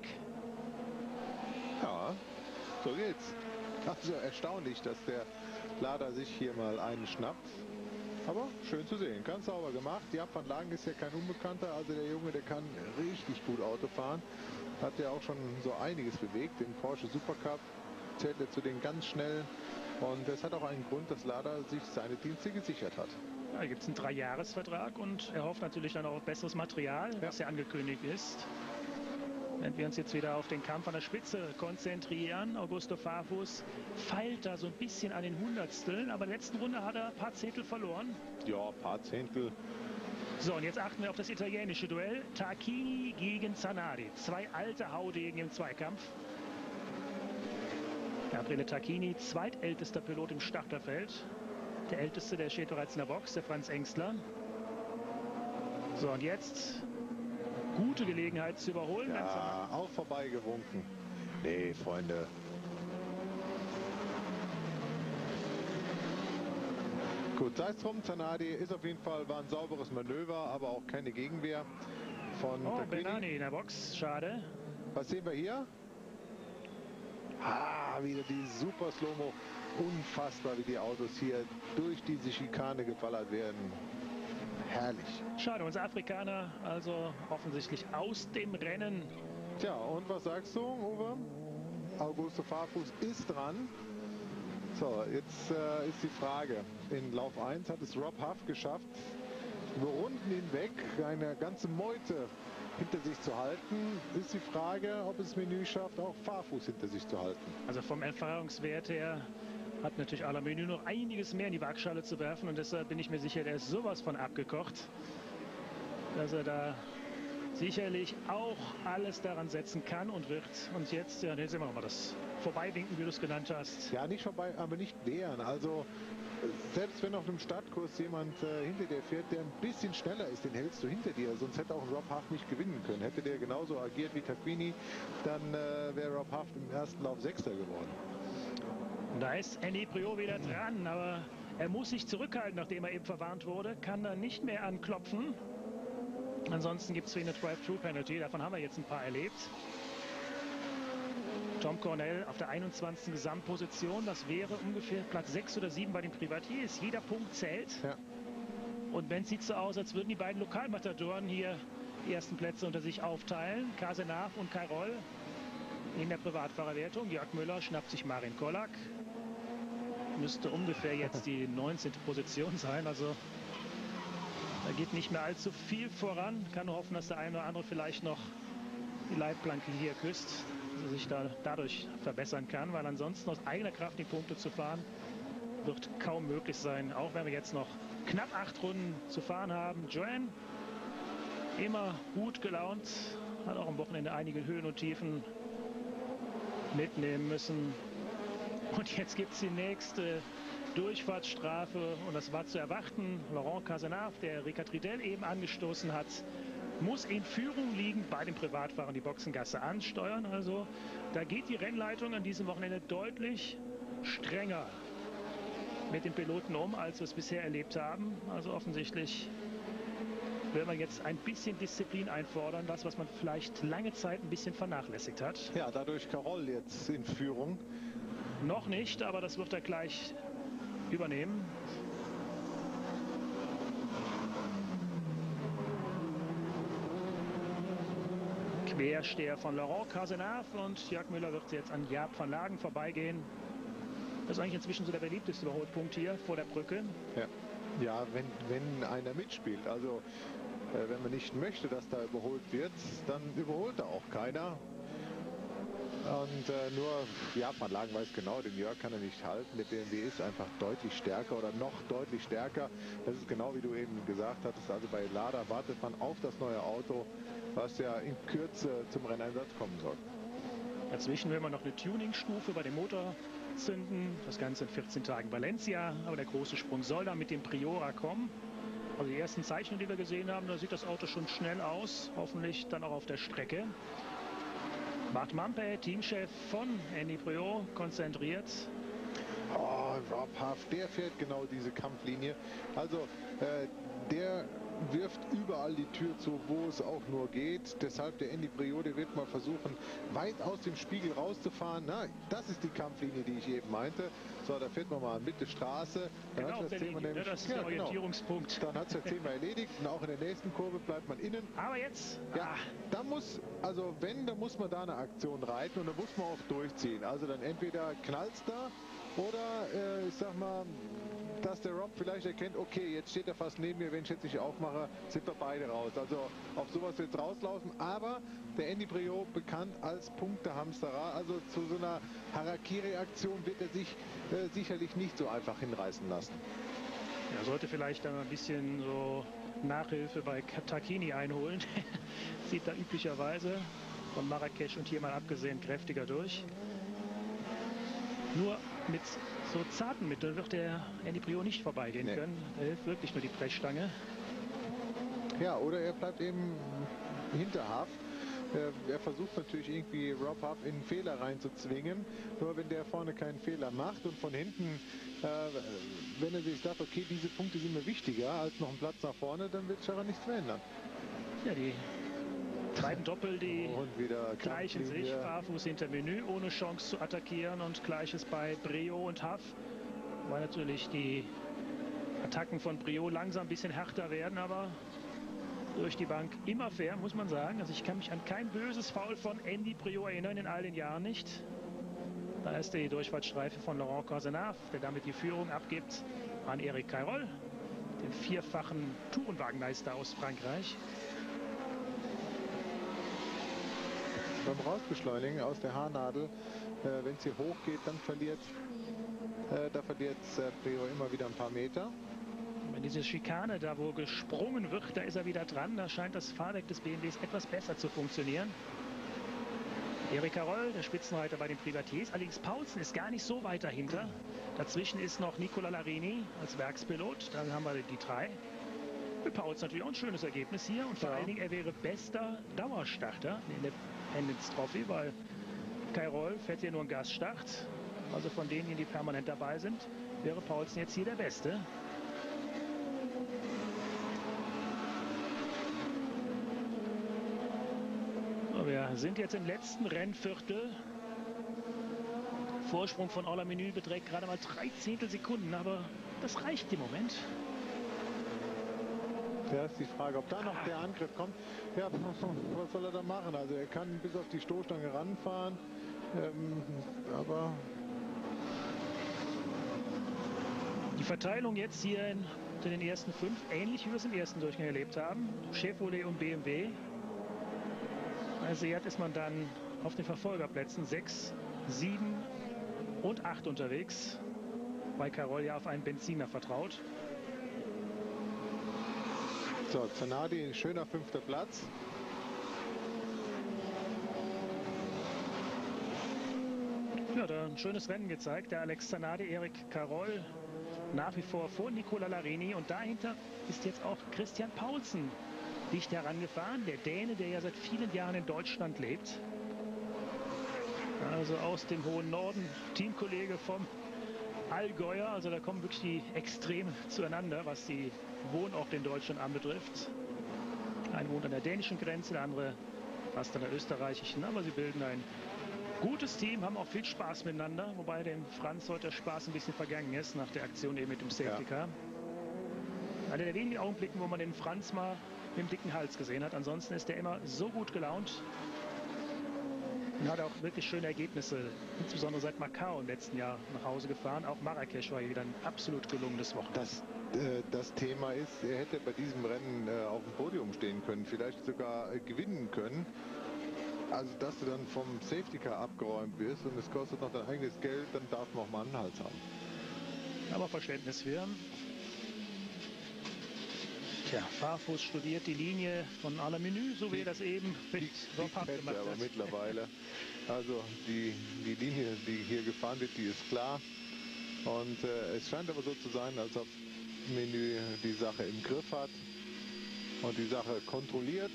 Ja, so geht's. Also erstaunlich, dass der Lader sich hier mal einen schnappt. Aber schön zu sehen, ganz sauber gemacht. Ja, Van Lagen ist ja kein Unbekannter, also der Junge, der kann richtig gut Auto fahren. Hat ja auch schon so einiges bewegt. Den Porsche Supercup zählt er zu den ganz schnellen. Und das hat auch einen Grund, dass Lada sich seine Dienste gesichert hat. Ja, da gibt es einen 3-Jahres-Vertrag und er hofft natürlich dann auch auf besseres Material, was ja angekündigt ist. Wenn wir uns jetzt wieder auf den Kampf an der Spitze konzentrieren, Augusto Farfus feilt da so ein bisschen an den Hundertsteln, aber in der letzten Runde hat er ein paar Zehntel verloren. Ja, ein paar Zehntel. So, und jetzt achten wir auf das italienische Duell. Tarquini gegen Zanadi. 2 alte Haudegen im Zweikampf. Gabriele Tarquini, zweitältester Pilot im Starterfeld. Der älteste, der steht bereits in der Box, der Franz Engstler. So, und jetzt gute Gelegenheit zu überholen. Ja, auch vorbeigewunken. Nee, Freunde. Gut, sei es drum, Zanadi ist auf jeden Fall, war ein sauberes Manöver, aber auch keine Gegenwehr von Tarquini. Benani in der Box, schade. Was sehen wir hier? Wieder die super Slow-Mo. Unfassbar, wie die Autos hier durch diese Schikane geballert werden. Herrlich. Schade, unser Afrikaner also offensichtlich aus dem Rennen. Tja, und was sagst du, Uwe? Augusto Farfus ist dran. So, jetzt ist die Frage. In Lauf 1 hat es Rob Huff geschafft, über Runden hinweg eine ganze Meute hinter sich zu halten. Ist die Frage, ob es Menü schafft, auch Farfus hinter sich zu halten. Also vom Erfahrungswert her hat natürlich Alain Menü noch einiges mehr in die Waagschale zu werfen und deshalb bin ich mir sicher, der ist sowas von abgekocht, dass er da sicherlich auch alles daran setzen kann und wird. Und jetzt, ja, jetzt sehen wir nochmal das Vorbeiwinken, wie du es genannt hast. Ja, nicht vorbei, aber nicht wehren. Also selbst wenn auf einem Startkurs jemand hinter dir fährt, der ein bisschen schneller ist, den hältst du hinter dir. Sonst hätte auch Rob Huff nicht gewinnen können. Hätte der genauso agiert wie Tarquini, dann wäre Rob Huff im ersten Lauf Sechster geworden. Und da ist Andy Priaulx wieder dran, aber er muss sich zurückhalten, nachdem er eben verwarnt wurde, kann dann nicht mehr anklopfen. Ansonsten gibt es für ihn eine Drive-Thru-Penalty, davon haben wir jetzt ein paar erlebt. Tom Cornell auf der 21. Gesamtposition, das wäre ungefähr Platz 6 oder 7 bei den Privatiers. Jeder Punkt zählt. Ja. Und wenn es sieht so aus, als würden die beiden Lokalmatadoren hier die ersten Plätze unter sich aufteilen. Cazenave und Cairol in der Privatfahrerwertung. Jörg Müller schnappt sich Marin Kollak. Müsste ungefähr jetzt die 19. Position sein. Also da geht nicht mehr allzu viel voran. Kann nur hoffen, dass der eine oder andere vielleicht noch die Leitplanke hier küsst, dass er sich dadurch verbessern kann, weil ansonsten aus eigener Kraft die Punkte zu fahren wird kaum möglich sein, auch wenn wir jetzt noch knapp 8 Runden zu fahren haben. Joanne immer gut gelaunt, hat auch am Wochenende einige Höhen und Tiefen mitnehmen müssen. Und jetzt gibt es die nächste Durchfahrtsstrafe und das war zu erwarten. Laurent Cazenave, der Ricard Riedel eben angestoßen hat, muss in Führung liegen bei den Privatfahrern, die Boxengasse ansteuern. Also da geht die Rennleitung an diesem Wochenende deutlich strenger mit den Piloten um, als wir es bisher erlebt haben. Also offensichtlich will man jetzt ein bisschen Disziplin einfordern, das, was man vielleicht lange Zeit ein bisschen vernachlässigt hat. Ja, dadurch Cairol jetzt in Führung. Noch nicht, aber das wird er gleich übernehmen. Quersteher von Laurent Cazenave und Jörg Müller wird jetzt an Jaap van Lagen vorbeigehen. Das ist eigentlich inzwischen so der beliebteste Überholpunkt hier vor der Brücke. Ja, ja, wenn einer mitspielt. Also wenn man nicht möchte, dass da überholt wird, dann überholt da auch keiner. Und nur, ja, Van Lagen weiß genau, den Jörg kann er nicht halten. Der BMW ist einfach deutlich stärker oder noch deutlich stärker. Das ist genau wie du eben gesagt hattest. Also bei Lada wartet man auf das neue Auto, was ja in Kürze zum Renneinsatz kommen soll. Dazwischen will man noch eine Tuningstufe bei dem Motor zünden. Das Ganze in 14 Tagen Valencia. Aber der große Sprung soll dann mit dem Priora kommen. Also die ersten Zeichnungen, die wir gesehen haben, da sieht das Auto schon schnell aus. Hoffentlich dann auch auf der Strecke. Bart Mampey, Teamchef von Andy Priaulx, konzentriert. Oh, Rob Huff, der fährt genau diese Kampflinie. Also der wirft überall die Tür zu, wo es auch nur geht. Deshalb der Andy Priaulx, der wird mal versuchen, weit aus dem Spiegel rauszufahren. Na, das ist die Kampflinie, die ich eben meinte. So, da fährt man mal Mitte Straße. Dann Genau, hat das Thema Linie, nämlich, das ist der Orientierungspunkt. Genau. Dann hat es das Thema erledigt und auch in der nächsten Kurve bleibt man innen. Aber jetzt, ja, da muss, also wenn, dann muss man da eine Aktion reiten und da muss man auch durchziehen. Also dann entweder knallt's da oder ich sag mal, dass der Rob vielleicht erkennt, okay, jetzt steht er fast neben mir, wenn ich jetzt nicht aufmache, sind wir beide raus. Also auf sowas wird es rauslaufen, aber der Andy Priaulx, bekannt als Punktehamsterer, also zu so einer Harakiri-Aktion wird er sich sicherlich nicht so einfach hinreißen lassen. Er sollte vielleicht dann ein bisschen so Nachhilfe bei Tarquini einholen. Sieht da üblicherweise von Marrakesch und hier mal abgesehen kräftiger durch. Nur mit so zarten Mitteln wird der Andy Priaulx nicht vorbeigehen können. Da hilft wirklich nur die Brechstange. Ja, oder er bleibt eben hinter Huff. Er versucht natürlich irgendwie Rob Huff in einen Fehler reinzuzwingen. Nur wenn der vorne keinen Fehler macht und von hinten, wenn er sich sagt, okay, diese Punkte sind mir wichtiger als noch ein Platz nach vorne, dann wird Scharan nichts verändern. Ja, die beiden Doppel, die gleichen sich. Barfuß hinter Menü, ohne Chance zu attackieren, und gleiches bei Priaulx und Huff. Weil natürlich die Attacken von Priaulx langsam ein bisschen härter werden, aber durch die Bank immer fair, muss man sagen. Also ich kann mich an kein böses Foul von Andy Priaulx erinnern, in all den Jahren nicht. Da ist die Durchfahrtsstreife von Laurent Cazenave, der damit die Führung abgibt an Eric Cairol, den vierfachen Tourenwagenmeister aus Frankreich. Beim Rausbeschleunigen aus der Haarnadel, wenn es hier hoch geht, dann verliert Priaulx immer wieder ein paar Meter. Wenn diese Schikane, da wo gesprungen wird, da ist er wieder dran. Da scheint das Fahrwerk des BMWs etwas besser zu funktionieren. Eric Cairol, der Spitzenreiter bei den Privatiers. Allerdings Paulsen ist gar nicht so weit dahinter. Dazwischen ist noch Nicola Larini als Werkspilot. Dann haben wir die drei. Für Paulsen natürlich auch ein schönes Ergebnis hier. Und vor allen Dingen, er wäre bester Dauerstarter in der Independence Trophy, weil Cairol fährt hier nur einen Gasstart. Also von denen, die permanent dabei sind, wäre Paulsen jetzt hier der Beste. So, wir sind jetzt im letzten Rennviertel. Vorsprung von A la Menü beträgt gerade mal 13 Sekunden, aber das reicht im Moment. Ja, ist die Frage, ob da noch der Angriff kommt. Ja, was soll er da machen? Also er kann bis auf die Stoßstange ranfahren, aber... Die Verteilung jetzt hier unter den ersten 5, ähnlich wie wir es im ersten Durchgang erlebt haben. Chevrolet und BMW. Also jetzt ist man dann auf den Verfolgerplätzen 6, 7 und 8 unterwegs. Bei Carroll ja auf einen Benziner vertraut. So, Zanardi, schöner 5. Platz. Ja, da ein schönes Rennen gezeigt. Der Alex Zanardi, Erik Carroll nach wie vor vor Nicola Larini. Und dahinter ist jetzt auch Christian Paulsen dicht herangefahren. Der Däne, der ja seit vielen Jahren in Deutschland lebt. Also aus dem hohen Norden, Teamkollege vom Allgäuer. Also da kommen wirklich die Extreme zueinander, was die Wohnort in Deutschland anbetrifft. Ein wohnt an der dänischen Grenze, der andere fast an der österreichischen. Aber sie bilden ein gutes Team, haben auch viel Spaß miteinander. Wobei dem Franz heute der Spaß ein bisschen vergangen ist nach der Aktion eben mit dem Safety Car. Einer der wenigen Augenblicken, wo man den Franz mal mit dem dicken Hals gesehen hat. Ansonsten ist er immer so gut gelaunt. Und hat auch wirklich schöne Ergebnisse, insbesondere seit Macau im letzten Jahr nach Hause gefahren. Auch Marrakesch war wieder ein absolut gelungenes Wochenende. Das Thema ist, er hätte bei diesem Rennen auf dem Podium stehen können, vielleicht sogar gewinnen können. Also, dass du dann vom Safety Car abgeräumt wirst und es kostet noch dein eigenes Geld, dann darf man auch mal einen Hals haben. Aber Verständnis für. Tja, Farfus studiert die Linie von A la Menü, so wie er das eben mit Rob gemacht hat. Aber mittlerweile, also die Linie, die hier gefahren wird, die ist klar. Und es scheint aber so zu sein, als ob Menü die Sache im Griff hat und die Sache kontrolliert.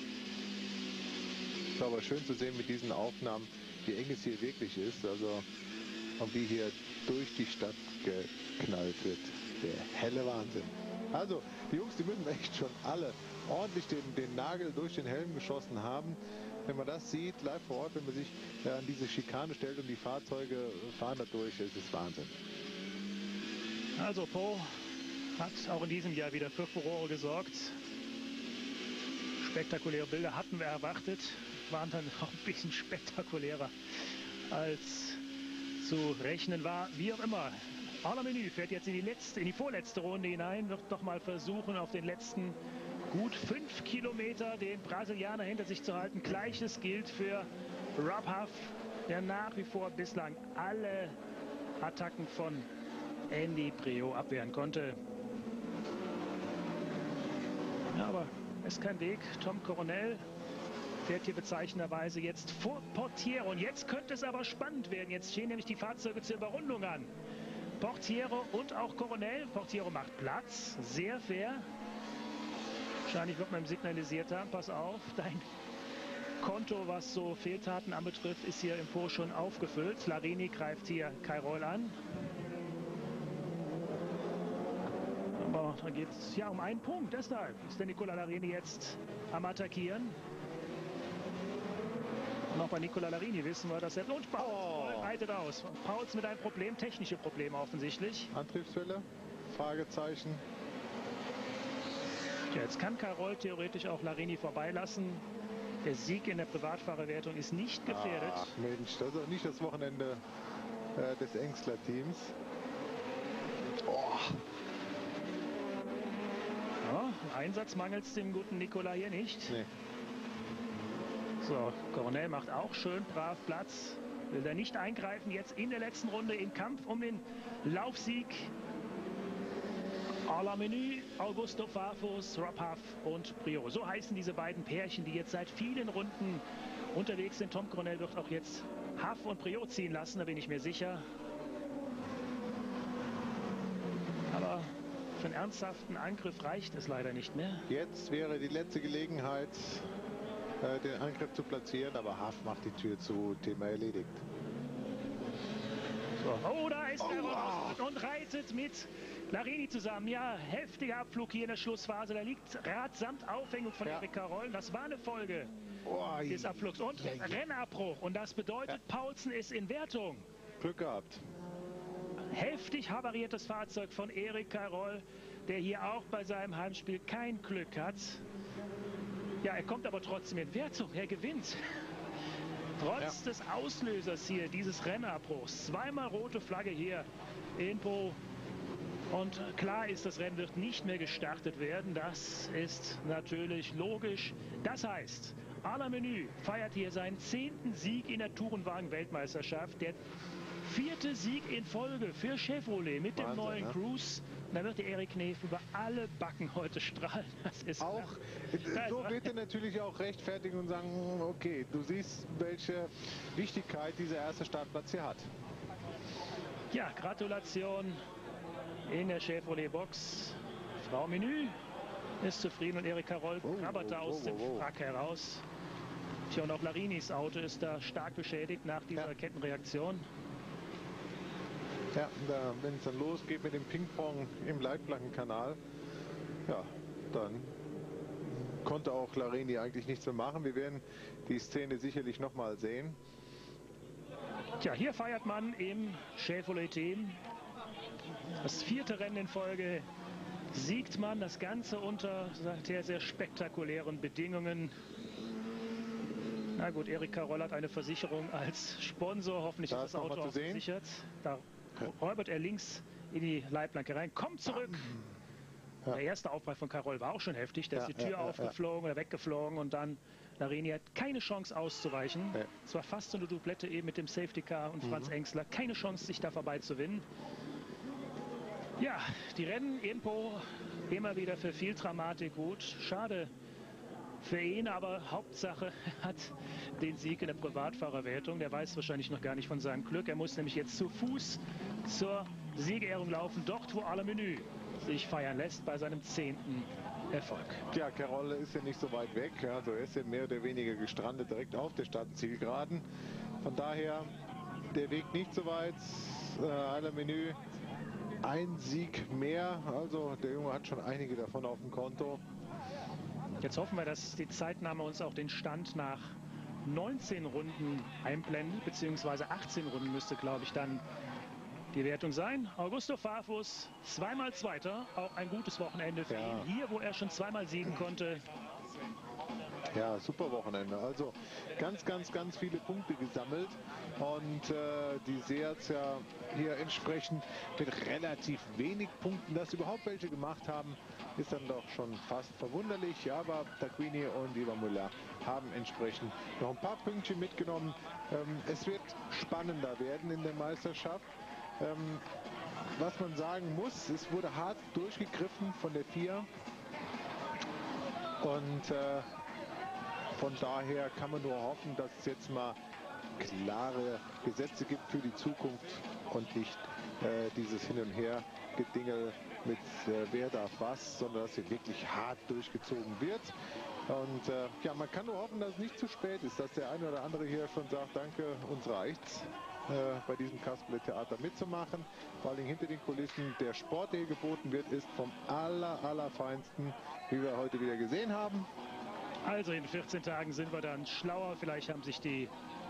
Es ist aber schön zu sehen mit diesen Aufnahmen, wie eng es hier wirklich ist. Also, und wie hier durch die Stadt geknallt wird. Der helle Wahnsinn. Also, die Jungs, die müssen echt schon alle ordentlich den Nagel durch den Helm geschossen haben. Wenn man das sieht, live vor Ort, wenn man sich an diese Schikane stellt und die Fahrzeuge fahren da durch, es ist Wahnsinn. Also, Po hat auch in diesem Jahr wieder für Furore gesorgt. Spektakuläre Bilder hatten wir erwartet, waren dann auch ein bisschen spektakulärer als zu rechnen war. Wie auch immer. A la Menü fährt jetzt in die vorletzte Runde hinein, wird noch mal versuchen, auf den letzten gut 5 Kilometer den Brasilianer hinter sich zu halten. Gleiches gilt für Rob Huff, der nach wie vor bislang alle Attacken von Andy Priaulx abwehren konnte. Ja, aber es ist kein Weg. Tom Coronel fährt hier bezeichnenderweise jetzt vor Portiero. Und jetzt könnte es aber spannend werden. Jetzt stehen nämlich die Fahrzeuge zur Überrundung an. Portiero und auch Coronel. Portiero macht Platz, sehr fair. Wahrscheinlich wird man ihm signalisiert haben, pass auf, dein Konto, was so Fehltaten anbetrifft, ist hier im Po schon aufgefüllt. Larini greift hier Carroll an. Aber da geht es ja um einen Punkt, deshalb ist der Nicola Larini jetzt am Attackieren. Und auch bei Nicola Larini wissen wir, dass er... Und Pauls reitet aus. Pauls mit einem Problem, technische Probleme offensichtlich. Antriebswelle? Fragezeichen. Ja, jetzt kann Carroll theoretisch auch Larini vorbeilassen. Der Sieg in der Privatfahrerwertung ist nicht gefährdet. Ach Mensch, das ist auch nicht das Wochenende des Engstler-Teams. Oh. Ja, Einsatz mangelt es dem guten Nicola hier nicht. Nee. So, Coronel macht auch schön brav Platz. Will er nicht eingreifen jetzt in der letzten Runde im Kampf um den Laufsieg. A la Menü, Augusto Farfus, Rob Huff und Priaulx. So heißen diese beiden Pärchen, die jetzt seit vielen Runden unterwegs sind. Tom Coronel wird auch jetzt Huff und Priaulx ziehen lassen, da bin ich mir sicher. Aber für einen ernsthaften Angriff reicht es leider nicht mehr. Jetzt wäre die letzte Gelegenheit, den Angriff zu platzieren, aber Huff macht die Tür zu, Thema erledigt. So. Oh, da ist er und reitet mit Larini zusammen. Ja, heftiger Abflug hier in der Schlussphase. Da liegt Rad samt Aufhängung von Erik Karol. Das war eine Folge des Abflugs. Und Rennabbruch. Und das bedeutet, Paulsen ist in Wertung. Glück gehabt. Heftig havariertes Fahrzeug von Erik Karol, der hier auch bei seinem Heimspiel kein Glück hat. Ja, er kommt aber trotzdem in Wertung. Er gewinnt. Trotz des Auslösers hier, dieses Rennabbruchs. Zweimal rote Flagge hier in Po. Und klar ist, das Rennen wird nicht mehr gestartet werden. Das ist natürlich logisch. Das heißt, Alain Menu feiert hier seinen 10. Sieg in der Tourenwagen-Weltmeisterschaft. Der 4. Sieg in Folge für Chevrolet mit dem neuen Cruze. Und da wird der Erik Kneef über alle Backen heute strahlen. Das ist auch, so wird er natürlich auch rechtfertigen und sagen, okay, du siehst, welche Wichtigkeit dieser erste Startplatz hier hat. Ja, Gratulation in der Chevrolet-Box. Frau Menu ist zufrieden und Erik Karol krabbert da aus dem Wrack heraus. Tja, und auch Larinis Auto ist da stark beschädigt nach dieser Kettenreaktion. Ja, wenn es dann losgeht mit dem Ping-Pong im Leitplankenkanal, ja, dann konnte auch Larini eigentlich nichts mehr machen. Wir werden die Szene sicherlich nochmal sehen. Tja, hier feiert man im Chevrolet-Team. Das 4. Rennen in Folge siegt man, das Ganze unter sehr, sehr spektakulären Bedingungen. Na gut, Erik Karol hat eine Versicherung als Sponsor, hoffentlich ist das Auto auch versichert. Da räubert er links in die Leitplanke rein, kommt zurück. Der erste Aufprall von Karol war auch schon heftig, da ist die Tür aufgeflogen oder weggeflogen und dann Larini hat keine Chance auszuweichen. Es war fast so eine Doublette eben mit dem Safety Car und Franz Engsler, keine Chance sich da vorbeizuwinnen. Ja, die Rennen in Po immer wieder für viel Dramatik gut. Schade für ihn, aber Hauptsache hat den Sieg in der Privatfahrerwertung. Der weiß wahrscheinlich noch gar nicht von seinem Glück. Er muss nämlich jetzt zu Fuß zur Siegerehrung laufen, dort wo Alain Menu sich feiern lässt bei seinem 10. Erfolg. Ja, Karol ist ja nicht so weit weg. Also er ist ja mehr oder weniger gestrandet direkt auf der Start-Zielgeraden. Von daher der Weg nicht so weit. Alain Menu ein Sieg mehr. Also der Junge hat schon einige davon auf dem Konto. Jetzt hoffen wir, dass die Zeitnahme uns auch den Stand nach 19 Runden einblendet, beziehungsweise 18 Runden müsste, glaube ich, dann die Wertung sein. Augusto Farfus, zweimal Zweiter, auch ein gutes Wochenende für ihn. Hier, wo er schon zweimal siegen konnte. Ja, super Wochenende. Also ganz, ganz, ganz viele Punkte gesammelt. Und die Seats ja hier entsprechend mit relativ wenig Punkten, dass sie überhaupt welche gemacht haben, ist dann doch schon fast verwunderlich. Aber Tarquini und Ivan Müller haben entsprechend noch ein paar Pünktchen mitgenommen. Es wird spannender werden in der Meisterschaft. Was man sagen muss, es wurde hart durchgegriffen von der 4. Und von daher kann man nur hoffen, dass es jetzt mal klare Gesetze gibt für die Zukunft und nicht dieses Hin- und Her-Gedingel mit wer darf was, sondern dass hier wirklich hart durchgezogen wird. Und ja, man kann nur hoffen, dass es nicht zu spät ist, dass der eine oder andere hier schon sagt, danke, uns reicht's, bei diesem Kasperle-Theater mitzumachen. Vor allem hinter den Kulissen. Der Sport, der hier geboten wird, ist vom allerfeinsten, wie wir heute wieder gesehen haben. Also in 14 Tagen sind wir dann schlauer. Vielleicht haben sich die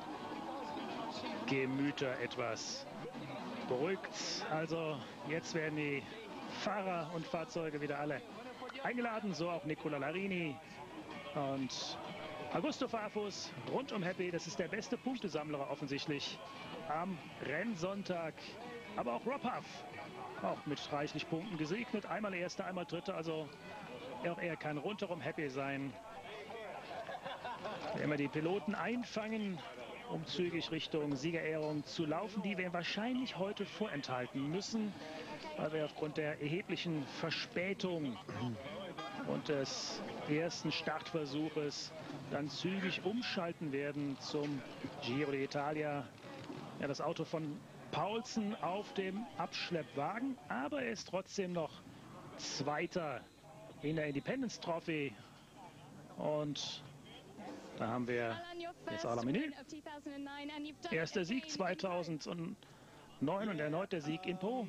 Gemüter etwas beruhigt. Also jetzt werden die Fahrer und Fahrzeuge wieder alle eingeladen. So auch Nicola Larini und Augusto Farfus. Rundum happy. Das ist der beste Punktesammler offensichtlich am Rennsonntag. Aber auch Rob Huff, auch mit reichlich Punkten gesegnet. Einmal Erster, einmal Dritter. Also auch er kann rundherum happy sein. Wenn wir die Piloten einfangen, um zügig Richtung Siegerehrung zu laufen, die wir wahrscheinlich heute vorenthalten müssen, weil wir aufgrund der erheblichen Verspätung und des ersten Startversuches dann zügig umschalten werden zum Giro d'Italia. Ja, das Auto von Paulsen auf dem Abschleppwagen, aber er ist trotzdem noch Zweiter in der Independence Trophy. Und da haben wir jetzt Alain Menu. Erster Sieg 2009. 9 und erneut der Sieg in Po.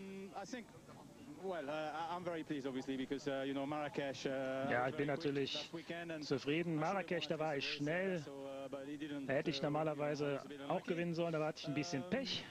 Ja, ich bin natürlich zufrieden. Marrakesch, da war ich schnell. Da hätte ich normalerweise auch gewinnen sollen, da hatte ich ein bisschen Pech.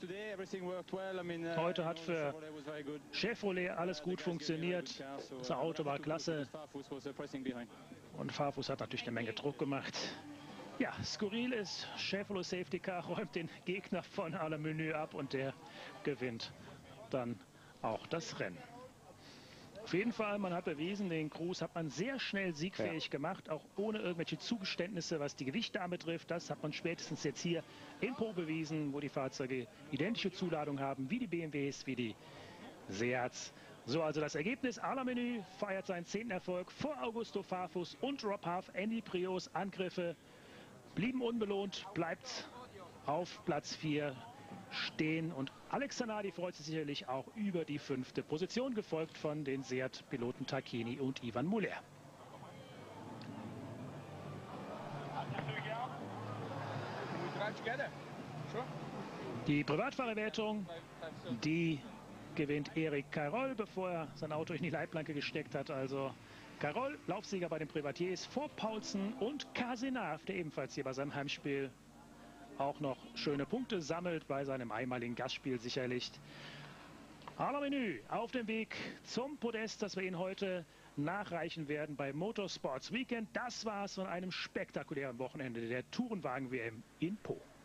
Heute hat für Chevrolet alles gut funktioniert. Das Auto war klasse. Und Farfus hat natürlich eine Menge Druck gemacht. Ja, skurril ist, Chevrolet Safety Car räumt den Gegner von Alain Menu ab und der gewinnt dann auch das Rennen. Auf jeden Fall, man hat bewiesen, den Cruz hat man sehr schnell siegfähig gemacht, auch ohne irgendwelche Zugeständnisse, was die Gewichte anbetrifft. Das hat man spätestens jetzt hier in Po bewiesen, wo die Fahrzeuge identische Zuladung haben, wie die BMWs, wie die Seats. So, also das Ergebnis, Alain Menu feiert seinen 10. Erfolg vor Augusto Farfus und Rob Huff. Andy Prios Angriffe blieben unbelohnt, bleibt auf Platz 4 stehen und Alex Zanardi freut sich sicherlich auch über die 5. Position, gefolgt von den Seat-Piloten Tacchini und Ivan Muller. Die Privatfahrerwertung, die gewinnt Eric Carroll, bevor er sein Auto in die Leitplanke gesteckt hat. Also Carroll, Laufsieger bei den Privatiers, vor Paulsen und Casenave, der ebenfalls hier bei seinem Heimspiel auch noch schöne Punkte sammelt, bei seinem einmaligen Gastspiel sicherlich. Alain Menu auf dem Weg zum Podest, das wir Ihnen heute nachreichen werden bei Motorsports Weekend. Das war es von einem spektakulären Wochenende der Tourenwagen-WM in Po.